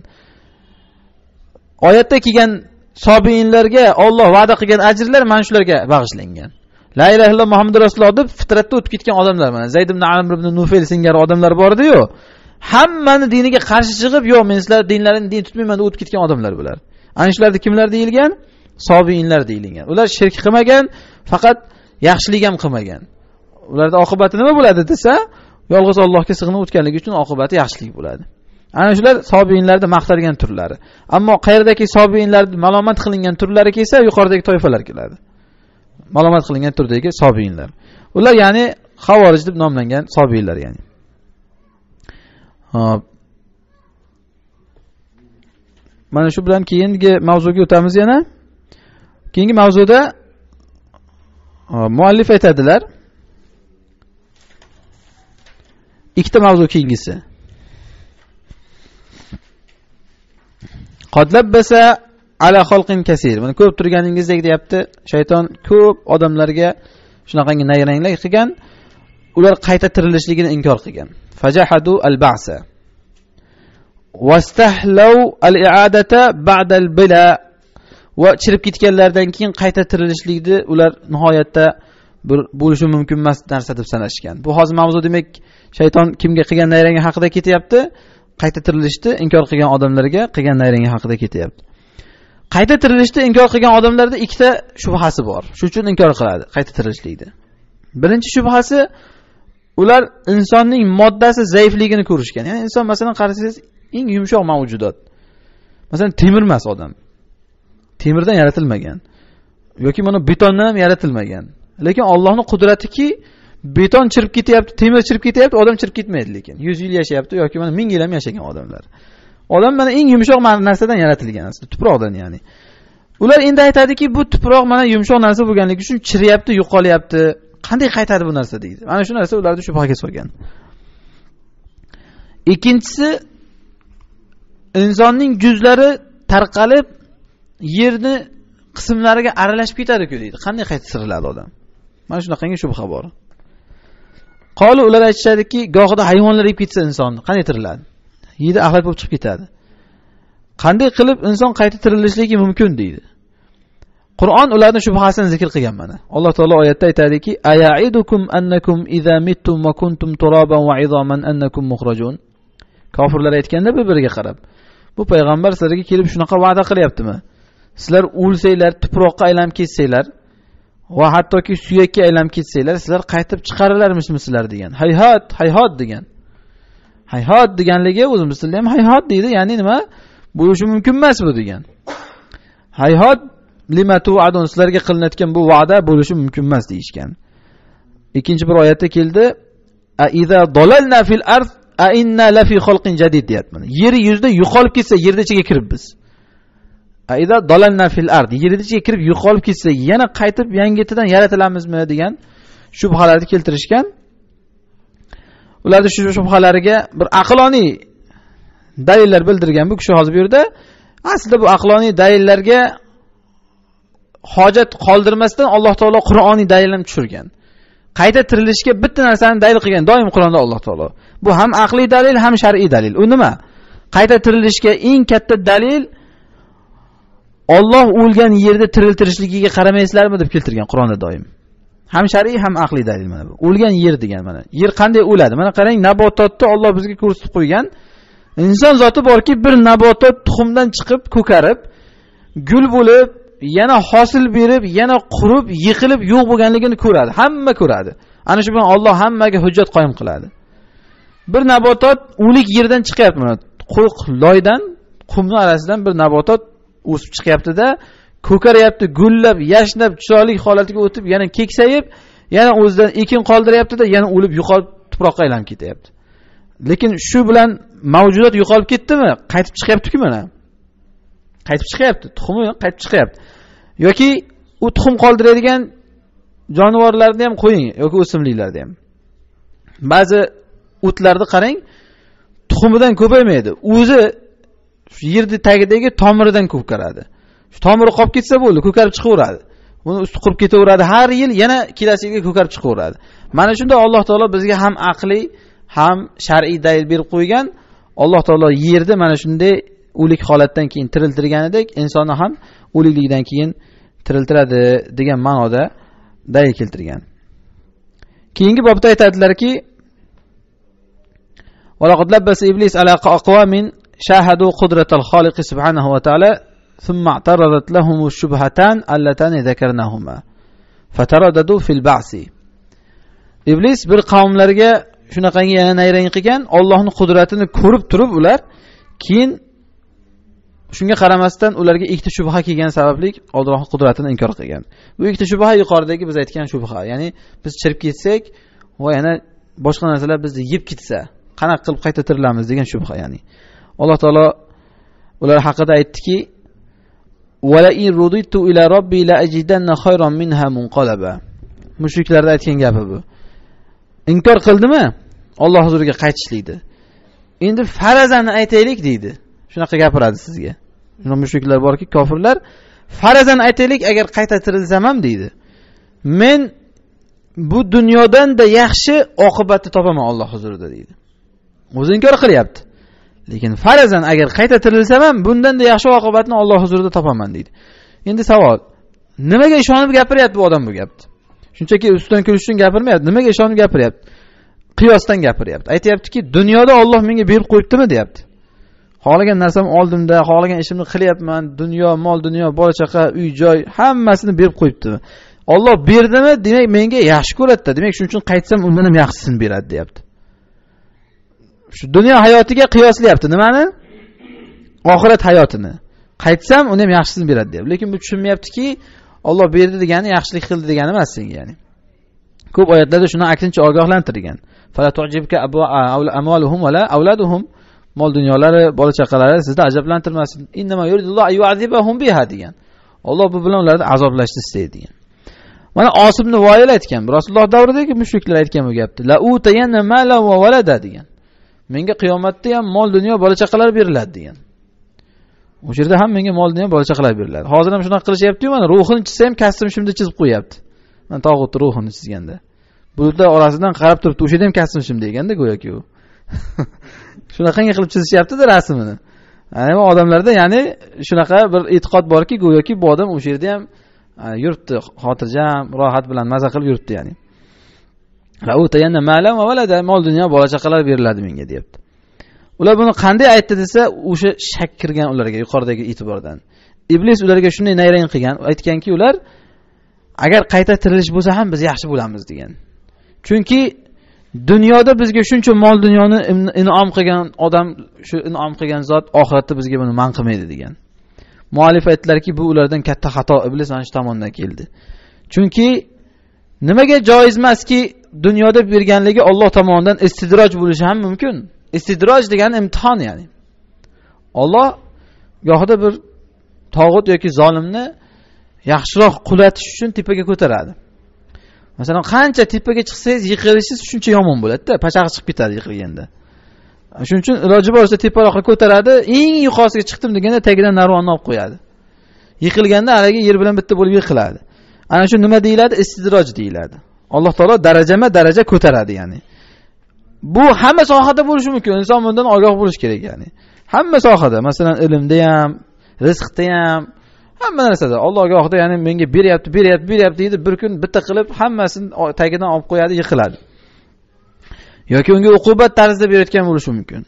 Oyatda kelgan sobiinlarga Alloh va'da qilgan ajrlar mana shularga bag'ishlangan. La ilaha illalloh Muhammadur Rasululloh deb fitratda o'tib ketgan odamlar mana. Zayd ibn Amr ibn Nufayl singari odamlar bor edi-yu. Hammani diniga qarshi chiqib, "Yo'q, men sizlar dinlarini din tutmayman" deb o'tib ketgan odamlar bular. Ana shularda kimlar deyilgan? Sobiinlar deyilgan. Ular shirk qilmagan, faqat yaxshilik ham qilmagan. Ularda oqibati nima bo'ladi desa, yolg'iz Allohga sig'inib o'tganligi uchun oqibati yaxshilik bo'ladi. Ana shular sobiinlarda maqtalgan turlari. Ammo qayerdagi sobiinlar malomat qilingan turlari kelsa, yuqoridagi toifalar keladi. Malomat qilingan turdagi sobiinlar. Ular ya'ni xavorij deb nomlangan sobiinlar ya'ni. Hop. Mana shu bilan keyingi mavzuga o'tamiz yana. Keyingi mavzuda muallif aytadilar. Ikkita mavzu keyingisi. Qodlabbasa ala xalqin kaseer. Mana ko'p turganingizdek deyapti. Shayton ko'p odamlarga shunaqangi nayranglar qilgan. Ular qayta tirilishligini inkor qilgan. Fajahadu al-ba'sa. Wastahlaw al-i'adata ba'da al-bila. Va chirib ketganlardan keyin qayta tirilishlikni ular nihoyatda bir bo'lishi mumkin emas narsa deb sanashgan. Bu hozir mavzu demak shayton kimga qilgan nayrangi haqida ketyapti? Qayta tirilishni inkor qilgan odamlarga qilgan nayrangi haqida ketyapti. Qayta tirilishni inkor qilgan odamlarda ikkita shubhasi bor. Shuning uchun inkor qiladi qayta tirilishlikni. Birinchi shubhasi, ular insonning moddasi zaifligini ko'rishgan. Ya'ni inson masalan qarasangiz eng yumshoq mavjudot. Masalan temir emas odam. Temirdan yaratilmagan. yoki mana betondan ham yaratilmagan. Lekin Allohning qudratiki beton chirib ketyapti, temir chirib ketyapti, odam chirib ketmaydi lekin. 100 yil yashayapti yoki mana 1000 yil ham yashagan odamlar. Odam mana eng yumshoq narsadan yaratilgan aslida, tuproqdan ya'ni. Ular endi aytadiki, bu tuproq mana yumshoq narsa bo'lganligi uchun chiryapti, yo'qolyapti. Qanday qaytadi bu narsa deydi. Mana shu narsa ularni shubhaga solgan. Ikkinchisi, insonning juzlari tarqalib yerni qismlariga aralashib ketadi-ku deydi. Qanday qayta tiriladi odam? Mana shunaqangi shubha bor. Qoli ular aytishadiki, gohida hayvonlar yeb ketsa insonni qanday tiriladi? Yeydi, axlat bo'lib chiqib ketadi. Qanday qilib inson qayta tirilishligi mumkin deydi. Qur'on ularning shubhasini zikr qilgan mana. Alloh taolo oyatda aytadiki, aya'idukum annakum idza mittum wa kuntum turaban wa 'idhaman annakum mukhrajun. Kofirlar aytganda bir-biriga qarab, bu payg'ambar sizlarga kelib shunaqa va'da qilyaptimi? Sizlar o'lsanglar, tuproqqa aylanib ketsanglar va hattoki suyakka aylanib ketsanglar, sizlar qaytib chiqarilarmishmi sizlar degan. Hayhot, hayhot degan. Hayhot deganligi o'zimiz tilda ham hayhot deydi, ya'ni nima? Bo'lishi mumkin emas bu degan. Hayhot lima tu'adun, sizlarga qilinayotgan bu va'da bo'lishi mumkin emas deyishgan. Ikkinchi bir oyatda keldi, a iza dalalna fil ard a inna la fi xalqin jadid deyapti. Yer yuzida yo'qolib ketsa, yerning ichiga kirib biz. A iza dalalna fil ard, yerning ichiga kirib yo'qolib ketsa, yana qaytib yangitidan yaratilamizmi degan shubhalarni keltirishgan. Ularning shu shubhalariga bir aqloniy dalillar bildirgan bu kishi hozir bu yerda. Aslida bu aqloniy dalillarga hojat qoldirmasdan Alloh taolo Qur'oniy dalillarni tushirgan. Qayta tirilishga bitta narsani dalil qilgan doim Qur'onda Alloh taolo. Bu ham aqliy dalil, ham shar'iy dalil. U nima? Qayta tirilishga eng katta dalil Alloh o'lgan yerda tiriltirishligiga qaramaysizlarmi deb keltirgan Qur'onda doim. Ham shar'iy, ham aqliy dalil mana bu. O'lgan yer degan mana. Yer qanday o'ladi? Mana qarang, nabototni Alloh bizga ko'rsatib qo'ygan. Inson zoti borki, bir nabotot tuxumdan chiqib, ko'karib, gul bo'lib, yana hosil berib, yana qurib, yiqilib, yo'q bo'lganligini ko'radi. Hamma ko'radi. Ana shu bilan Alloh hammaga hujjat qoyim qiladi. Bir nabotot o'lik yerdan chiqyapti mana. Qo'q loydan, qumning orasidan bir nabotot o'sib chiqyapti-da, ko'karyapti, gullab, yashnab, chiroyli holatiga o'tib, yana keksayib, yana o'zidan ekin qoldiryapti-da, yana o'lib, yo'qolib tuproqqa aylanib ketyapti. Lekin shu bilan mavjudot yo'qolib ketdimi? Qaytib chiqyapti-ku mana. Qaytib chiqyapti, tuxumi qaytib chiqyapti. Yoki u tuxum qoldiradigan jonivorlarni ham qo'ying yoki o'simliklarni ham. Ba'zi o'tlarni qarang, tuxumidan ko'paymaydi. O'zi yerning tagidagi tomiridan ko'karadi. Shu tomiri qolib ketsa bo'ldi, ko'karib chiqaveradi. Uni usti qurib ketaveradi, har yil yana kelasi yilga ko'karib chiqaveradi. Mana shunda Alloh taolo bizga ham aqliy, ham shar'iy dalil berib qo'ygan. Alloh taolo yerda mana shunday o'lik holatdan keyin tiriltirganidek, insonni ham o'liklikdan keyin tiriltiradi degan ma'noda dalil keltirgan. Keyingi bobda aytadilarki, وَلَقَدْ لَبَّسَ إِبْلِيسُ عَلَى أَقْوَامٍ شَاهَدُوا قُدْرَةَ الْخَالِقِ سُبْحَانَهُ وَتَعَالَى ثُمَّ اعْتَرَضَتْ لَهُمُ الشُّبْهَتَانِ اللَّتَانِ ذَكَرْنَاهُمَا فَتَرَدَّدُوا فِي الْبَعْثِ. Iblis bir qavmlarga shunaqangi yana nayrang qilgan, Allohning qudratini ko'rib turib ular keyin shunga qaramasdan ularga ikkita shubha kelgan sababli Allohning qudratini inkor qilgan. Bu ikkita shubha yuqoridagi biz aytgan shubha, ya'ni biz chirib ketsak va yana boshqa narsalar bizni yeb ketsa, qanaqa qilib qayta tirilamiz degan shubha, ya'ni. Alloh taolo ular haqida aytdiki: "Va la in ruditu ila robbi la ajidanna khayran minha munqalaba." Mushriklarda aytgan gapi bu. Inkor qildimi? Alloh huzuriga qaytishlikdi. Endi farazani aytaylik deydi. Shunaqa gapiradi sizga. Shuna mushriklar borki, kofirlar, farazan aytaylik, agar qayta tirilsam ham deydi. Men bu dunyodan da yaxshi oqibatni topaman Alloh huzurida deydi. O'zi inkor qilyapti. Lekin farazan agar qayta tirilsam ham bundan da yaxshi oqibatni Alloh huzurida topaman deydi. Endi savol, nimaga ishonib gapiryapti bu odam bu gapni? Shunchaki ustidan kulish uchun gapirmayapti. Nimaga ishonib gapiryapti? Qiyosdan gapiryapti. Aytayaptiki, dunyoda Alloh menga berib qo'yibdimi deyapti. Xohlagan narsamni oldimda, xohlagan ishimni qilyapman, dunyo, mol dunyo, bola chaqa, uy joy hammasini berib qo'yibdi. Alloh berdimi? Demak menga yaxshi ko'radi. Demak shuning uchun qaytsam undan ham yaxshisini beradi deyapti. Shu dunyo hayotiga qiyoslayapti. Nimani? Oxirat hayotini. Qaytsam uni ham yaxshisini beradi deyapti. Lekin bu tushunmayaptiki, Olloh berdi degani yaxshilik qildi degani emas senga, ya'ni. Ko'p oyatlarda shuni aksincha ogohlantirgan. Fala tu'jibka amwaluhum wala auladuhum. Mol dunyolari, bola chaqalari sizni ajablantirmasin. Innama yuridullohu ayyu'azibahum biha degan. Alloh bu bilan ularni azoblashni istaydi degan. Mana Osim ibn Voyil aytgan, Rasululloh davridagi mushriklar aytgan bu gapni. La utayanna mala va walada degan. Menga qiyomatda ham mol dunyo, bola chaqalar beriladi degan. O'sha yerda ham menga mol dunyo, bola chaqalar beriladi. Hozir ham shunaqa qilishyapti-yu, mana ruhini chizsa ham kasbim shunda chizib qo'yapti. Mana tog'utni ruhini chizganda. Bulutlar orasidan qarab turibdi, o'sha yerda ham kasbim shim deganda go'yoki u. Shunaqangi qilib chizishyapti-da rasmini. Ya'ni odamlarda ya'ni shunaqa bir e'tiqod borki, go'yoki bu odam o'sha yerda ham yuribdi, xotirjam, rohat bilan maza qilib yuribdi ya'ni. La utayanna mala va walada, mol dunyo, bola chaqalar beriladi menga, deyapti. Ular buni qanday aytdi desa, o'sha shak kirgan ularga yuqoridagi e'tibordan. Iblis ularga shunday nayrang qilgan, aytganki, ular agar qayta tirilish bo'lsa ham biz yaxshi bo'lamiz degan. Chunki dunyoda bizga shuncha mol dunyoni in'om qilgan odam, shu in'om qilgan zot oxiratda bizga buni man qilmaydi degan. Muallif aytdilarki, bu ulardan katta xato, iblis mana shu tomondan keldi. Chunki nimaga joiz emaski, dunyoda berganligi Alloh tomonidan istidroj bo'lishi ham mumkin. Istidroj degani imtihon ya'ni. Alloh gohida bir tog'ut yoki zolimni yaxshiroq qulatish uchun tepaga ko'taradi. Masalan, qancha tepaga chiqsangiz yiqilishingiz shuncha yomon bo'ladi-da, pachag'i chiqib ketadi yiqilganda. Shuning uchun iloji boricha teparoqqa ko'taradi, eng yuqorisiga chiqdim deganda tagidan narvonni olib qo'yadi. Yiqilganda haligi yer bilan bitta bo'lib yiqiladi. Ana shu nima deyiladi? Istidroj deyiladi. Alloh taolo darajama-daraja ko'taradi ya'ni. Bu hamma sohada bo'lishi mumkin. Inson bundan ogoh bo'lish kerak ya'ni. Hamma sohada, masalan, ilmda ham, rizqda ham, hamma narsada Alloh ogohda, ya'ni menga beryapti deydi, bir kun bitta qilib hammasini tagidan olib qo'yadi, yiqiladi. Yoki unga uqubat tarzida berayotgan bo'lishi mumkin.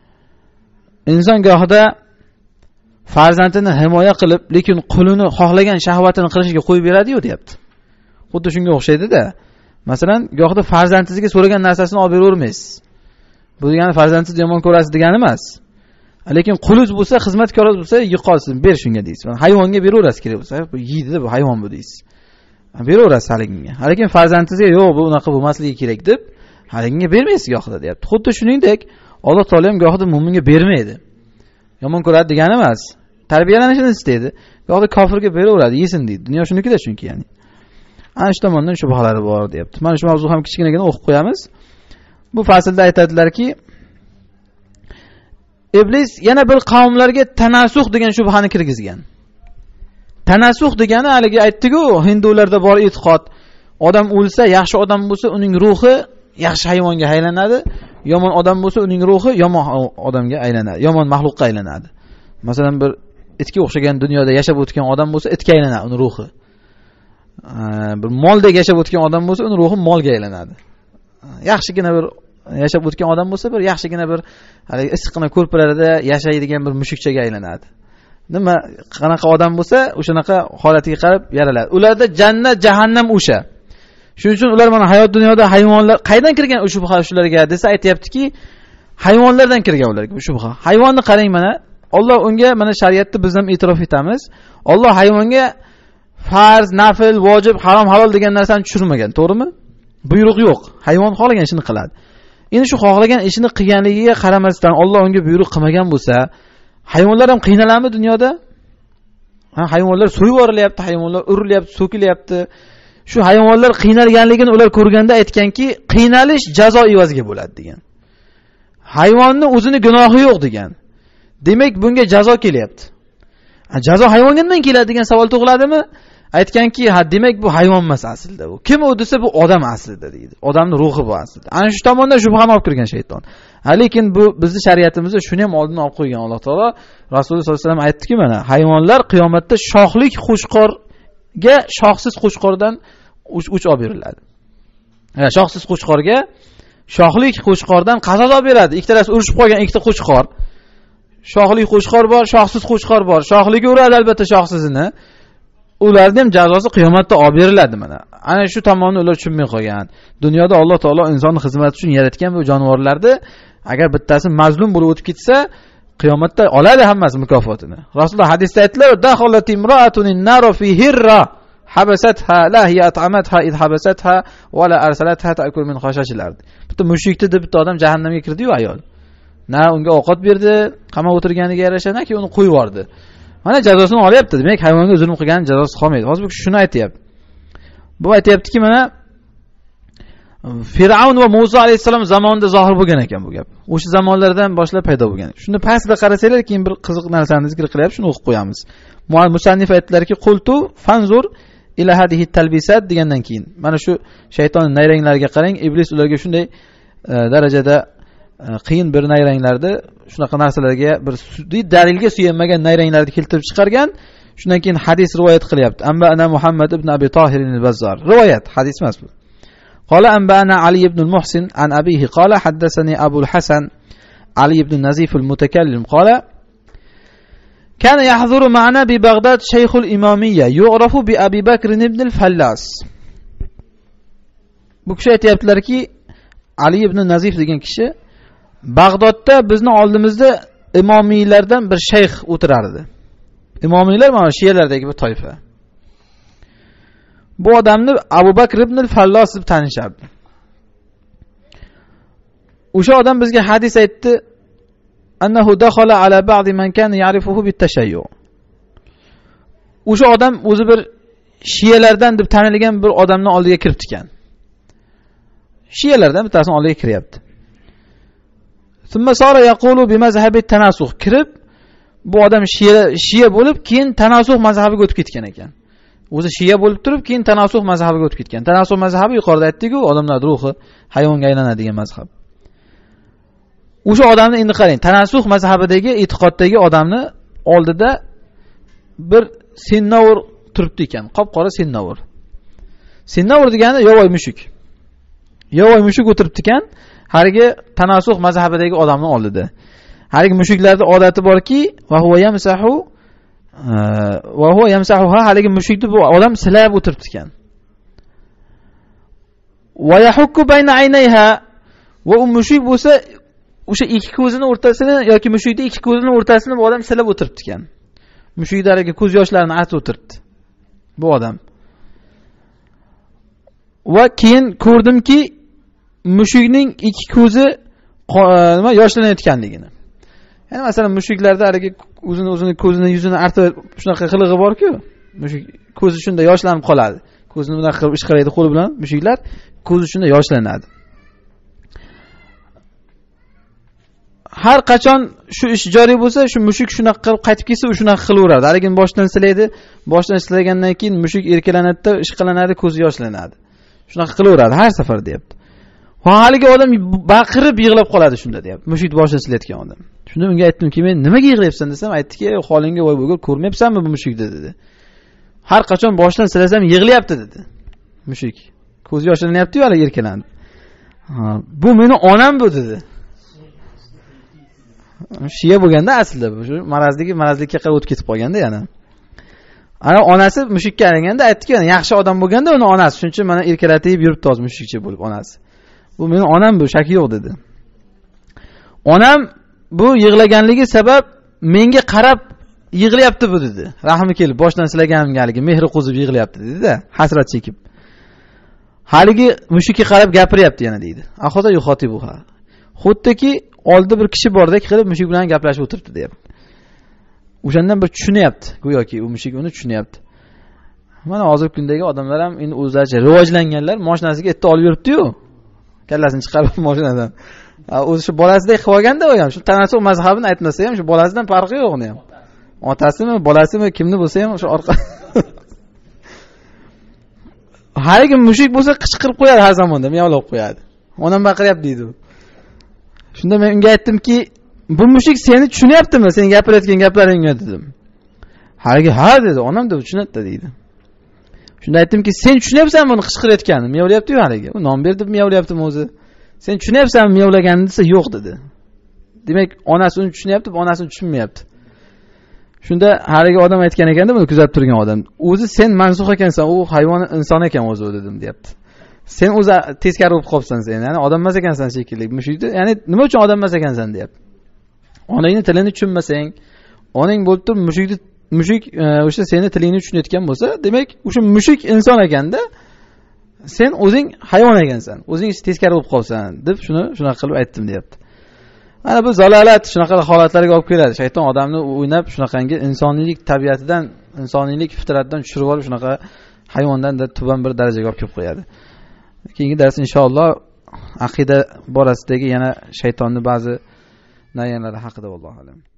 Inson gohida farzandini himoya qilib, lekin qulini xohlagan shahvatini qilishiga qo'yib beradi-yu, deyapti. Xuddi shunga o'xshaydi-da. Masalan, gohida farzandingizga so'ragan narsasini olib beravermaysiz. Bu degani farzandingizni yomon ko'rasiz degani emas. Lekin qulingiz bo'lsa, xizmatkoringiz bo'lsa, yiqolsin, ber shunga deysiz. Hayvonga beraverasiz kerak bo'lsa, bu yeydi, bu hayvon bu deysiz. Beraverasiz haligiga. Lekin farzandingizga yo'q, bu unaqa bo'lmasligi kerak deb haligiga bermaysiz gohida, deyapti. Xuddi shuningdek, Alloh taolo ham gohida mu'minga bermaydi. Yomon ko'radi degani emas. Tarbiyalanishini istaydi. Gohida kofirga beraveradi, yesin deydi. Dunyo shunikida chunki ya'ni. Ana shu tomondan shubhalari bor, deyapti. Mana shu mavzu ham kichkinagina o'qib qo'yamiz. Bu faslda aytadilarki, Iblis yana bir qavmlarga tanasuh degan shubhani kirgizgan. Tanasuh degani haligi aytdi-ku, hindularda bor e'tiqod. Odam o'lsa, yaxshi odam bo'lsa, uning ruhi yaxshi hayvonga aylanadi, yomon odam bo'lsa, uning ruhi yomon odamga aylanadi, yomon mahluqqa aylanadi. Masalan, bir itga o'xshagan dunyoda yashab o'tgan odam bo'lsa, itga aylanadi uning ruhi. Bir moldek yashab o'tgan odam bo'lsa, uning ruhi molga aylanadi. Yaxshigina bir yashab o'tgan odam bo'lsa, bir yaxshigina bir haligi issiqqina ko'rpalarda yashaydigan bir mushukchaga aylanadi. Nima qanaqa odam bo'lsa, o'shanaqa holatiga qarab yaraladi. Ularda jannat, jahannam o'sha. Shuning uchun ular mana hayot dunyoda hayvonlar qaydan kirgan u shubha shularga desa, aytayaptiki, hayvonlardan kirgan ularga bu shubha. Hayvonni qarang mana, Alloh unga mana shariatda biz ham e'tirof etamiz. Alloh hayvonga farz, nafl, vojib, harom, halol degan narsani tushirmagan, to'g'rimi? Buyruq yo'q. Hayvon xohlagan ishini qiladi. Endi shu xohlagan ishini qilganligiga qaramasdan Alloh unga buyruq qilmagan bo'lsa, hayvonlar ham qiynaladimi dunyoda? Hayvonlar so'yib yuborilyapti, hayvonlar urilyapti, so'kilyapti. Shu hayvonlar qiynalganligini ular ko'rganda aytganki, qiynalish jazo evaziga bo'ladi degan. Hayvonning o'zini gunohi yo'q degan. Demak, bunga jazo kelyapti. Jazo hayvonga nimadan keladi degan savol tug'iladimi? Aytganki, demak bu hayvon emas aslida bu. Kim u desa, bu odam aslida deydi. Odamning ruhi bu aslida. Ana shu tomondan shubhani olib kirgan shayton. Lekin bu bizning shariatimizda shuni ham oldin olib qo'ygan Alloh taolo. Rasululloh sollallohu alayhi vasallam aytdiki, mana hayvonlar qiyomatda shoxlik qo'chqorga shoxsiz qo'chqordan uch olib beriladi. Shoxsiz qo'chqorga shoxlik qo'chqordan qasos olib beradi. Ikkalasi urushib qolgan ikkita qo'chqor. Shoxli qo'chqor bor, shoxsiz qo'chqor bor. Shoxligi uradi albatta shoxsizini. Ularning ham jazosi qiyomatda olib beriladi mana. Ana shu tomonni ular tushunmay qolgan. Dunyoda Alloh taolo insonni xizmati uchun yaratgan bu jonivorlarni agar bittasi mazlum bo'lib o'tib ketsa, qiyomatda oladi hammasi mukofotini. Rasululloh hadisda aytdilar, "Dakhalat imra'atun an-nar fi hirra habasatha la hiya at'amatha id habasatha va la arsalatha ta'kul min khashashil ard. Bitta mushukni deb bitta odam jahannamga kirdi-yu ayol. Na unga ovqat berdi, qamab o'tirganiga yarasha, naki uni qo'yib yubordi. Mana jazosini olyapti. Demak, hayvonga zulm qilgan jazosi qolmaydi. Hozir bu shuni aytayapti. Bu aytayaptiki, mana Fir'avn va Musa alayhisalom zamonida zohir bo'lgan ekan bu gap. O'sha zamonlardan boshlab paydo bo'lgan. Shuni pastda qarasanglar, keyin bir qiziq narsani zikr qilyapti, shuni o'qib qo'yamiz. Musannif aytdilarki, qultu fanzur ila hadihi talbisat degandan keyin mana shu shayton nayranglariga qarang, iblis ularga shunday darajada qiyin bir nayranglarni, shunaqa narsalarga bir dalilga suyanmagan nayranglarni keltirib chiqargan. Shundan keyin hadis rivoyat qilyapti. Amba ana Muhammad ibn Abi Tahir al-Bazzar. Rivoyat, hadis emas bu. قال أنبأنا علي بن المحسن عن أبيه قال حدثني أبو الحسن علي بن النزيف المتكلم قال كان يحضر معنا ببغداد شيخ الإمامية يعرف بأبي بكر بن الفلاس. Bu kishi aytayaptilarki, Ali ibn Nazif degan kishi Bag'dodda bizni oldimizda imomiylardan bir shayx o'tirardi. Imomiylar mana shiyalardagi bir toifa. Bu odamni Abu Bakr ibn al-Fallos deb tanishardi. O'sha odam bizga hadis aytdi. Annahu dakhala ala ba'd man kana ya'rifuhu bit-tashayyu. O'sha odam o'zi bir shiyalardan deb tanilgan bir odamning oldiga kirib ekan. Shiyalardan bittasining oldiga kiryapti. Thumma sara yaqulu bi mazhabi at-tanasukh. Kirib bu odam shiya bo'lib, keyin tanasukh mazhabiga o'tib ketgan ekan. O'zi shiya bo'lib turib, keyin tanasukh mazhabiga o'tib ketgan. Tanasukh mazhabi yuqorida aytdik-ku, odamlar ruhi hayvonga aylanadigan mazhab. O'sha odamni endi qarang, tanasukh mazhabidagi e'tiqoddagi odamni oldida bir sinnavr turibdi ekan, qop-qora sinnavr. Sinnavr degani yovvoy mushuk. Yovvoy mushuk o'tiribdi ekan, harigi tanasukh mazhabidagi odamning oldida. Harigi mushuklarda odati borki, va huwa yamsahuha, haligi mushukni bu odam silab o'tiribdi ekan. Va yahukku bayna aynayha, va u mushuk bo'lsa o'sha ikki ko'zini o'rtasini yoki mushukning ikki ko'zini o'rtasini bu odam silab o'tiribdi ekan. Mushukdagi ko'z yoshlarini artib o'tiribdi bu odam. Va keyin ko'rdimki, mushukning ikki ko'zi nima yoshlanayotganligini. Ya'ni masalan mushuklarda haligi o'zini ko'zini, yuzini artib shunaqa qilig'i bor-ku. Mushuk ko'zi shunda yoshlanib qoladi. Ko'zini bunaqa qilib ishqalaydi qo'li bilan, mushuklar ko'zi shunda yoshlanadi. Har qachon shu ish joriy bo'lsa, shu mushuk shunaqa qilib qaytib kelsa, u shunaqa qilaveradi. Haligi boshdan silaydi, boshdan silagandan keyin mushuk erkalanadi, ishqalanadi, ko'zi yoshlanadi. Shunaqa qilaveradi har safar, deyapti. Haligi odam baqirib yig'lab qoladi shunda, deyapti. Mushukni boshdan silayotgan odam. Shunda unga aytdimki, men nimaga yig'layapsan desam, aytdiki, holingga voy bo'lgur, ko'rmayapsanmi bu mushukni dedi. Har qachon boshdan silasam yig'layapti dedi. Mushuk. Ko'zi yoshlanyapti-yu, hali erkalandi. Bu meni onam bu dedi. Shiya bo'lganda aslida shu marazlikka qarab o'tib ketib qolganda yana. Ana onasi mushukka qaraganda aytdiki, yaxshi odam bo'lganda uni onasi shuncha mana erkalatib yuribdi hozir mushukcha bo'lib onasi. Bu meni onam bu, shaki yo'q dedi. Onam bu yig'laganligi sabab menga qarab yig'layapti bu dedi. Rahmi kelib boshdan silaganimgaligi mehri qo'zib yig'layapti dedi-da, hasrat chekib. Haligi mushukka qarab gapiryapti yana deydi. Ahoda yuxotibuha. Xuddiki oldida bir kishi bordek qilib mushuk bilan gaplashib o'tiribdi, deyapti. O'shandan bir tushunyapti, go'yoki u mushuk uni tushunyapti. Mana hozirgi kundagi odamlar ham endi o'zlaricha rivojlanganlar, mashinasiga erta olib yuribdi-yu. Kallasini chiqarib mashinadan. O'zi shu bolasidek qilib olganda u ham shu tanasuk mazhabini aytmasa ham shu bolasidan farqi yo'q uni ham. Otasimi, bolasimi, kimni bo'lsa ham shu orqa. Haligi mushuk bo'lsa qichqirib qo'yadi har zamonda, miyovlab qo'yadi. Onam baqiryapti deydi u. Shunda men unga aytdimki, bu mushuk seni tushunyaptimi? Sen gapirayotgan gaplaringni dedim. Haligi ha dedi, onam deb tushunadi deydi. Shunda aytdimki, sen tushunyapsanmi buni qichqirayotganini? Miyovlayapti-yu haligi. U non berdi, miyovlayaptimi o'zi? Sen tushunyapsanmi miyovlaganini desa, yo'q dedi. Demak, onasi uni tushunyapti, onasini tushunmayapti. Shunda haligi odam aytgan ekanda, buni kuzatib turgan odam, o'zi sen mansux ekansan, u hayvon inson ekan o'zi dedim, deyapti. Sen o'zi teskari bo'lib qolibsan sen, ya'ni odam emas ekansan shekilli. Mushukni, ya'ni nima uchun odam emas ekansan, deyapti. Onangning tilini tushunmasang, onang bo'lib turib mushukni mushuk o'sha seni tilingni tushunayotgan bo'lsa, demak o'sha mushuk inson ekanda, sen o'zing hayvon ekansan, o'zing teskari bo'lib qolsan deb shunaqa qilib aytdim deyapti. Mana bu zalolat shunaqa holatlarga olib keladi. Shayton odamni o'ynab shunaqangi insoniylik tabiatidan, insoniylik fitratidan tushirib olib shunaqa hayvondan da tuban bir darajaga olib kelib qo'yadi. Keyingi dars inshaalloh aqida borasidagi yana shaytonning ba'zi nayanlari haqida, vallohu alam.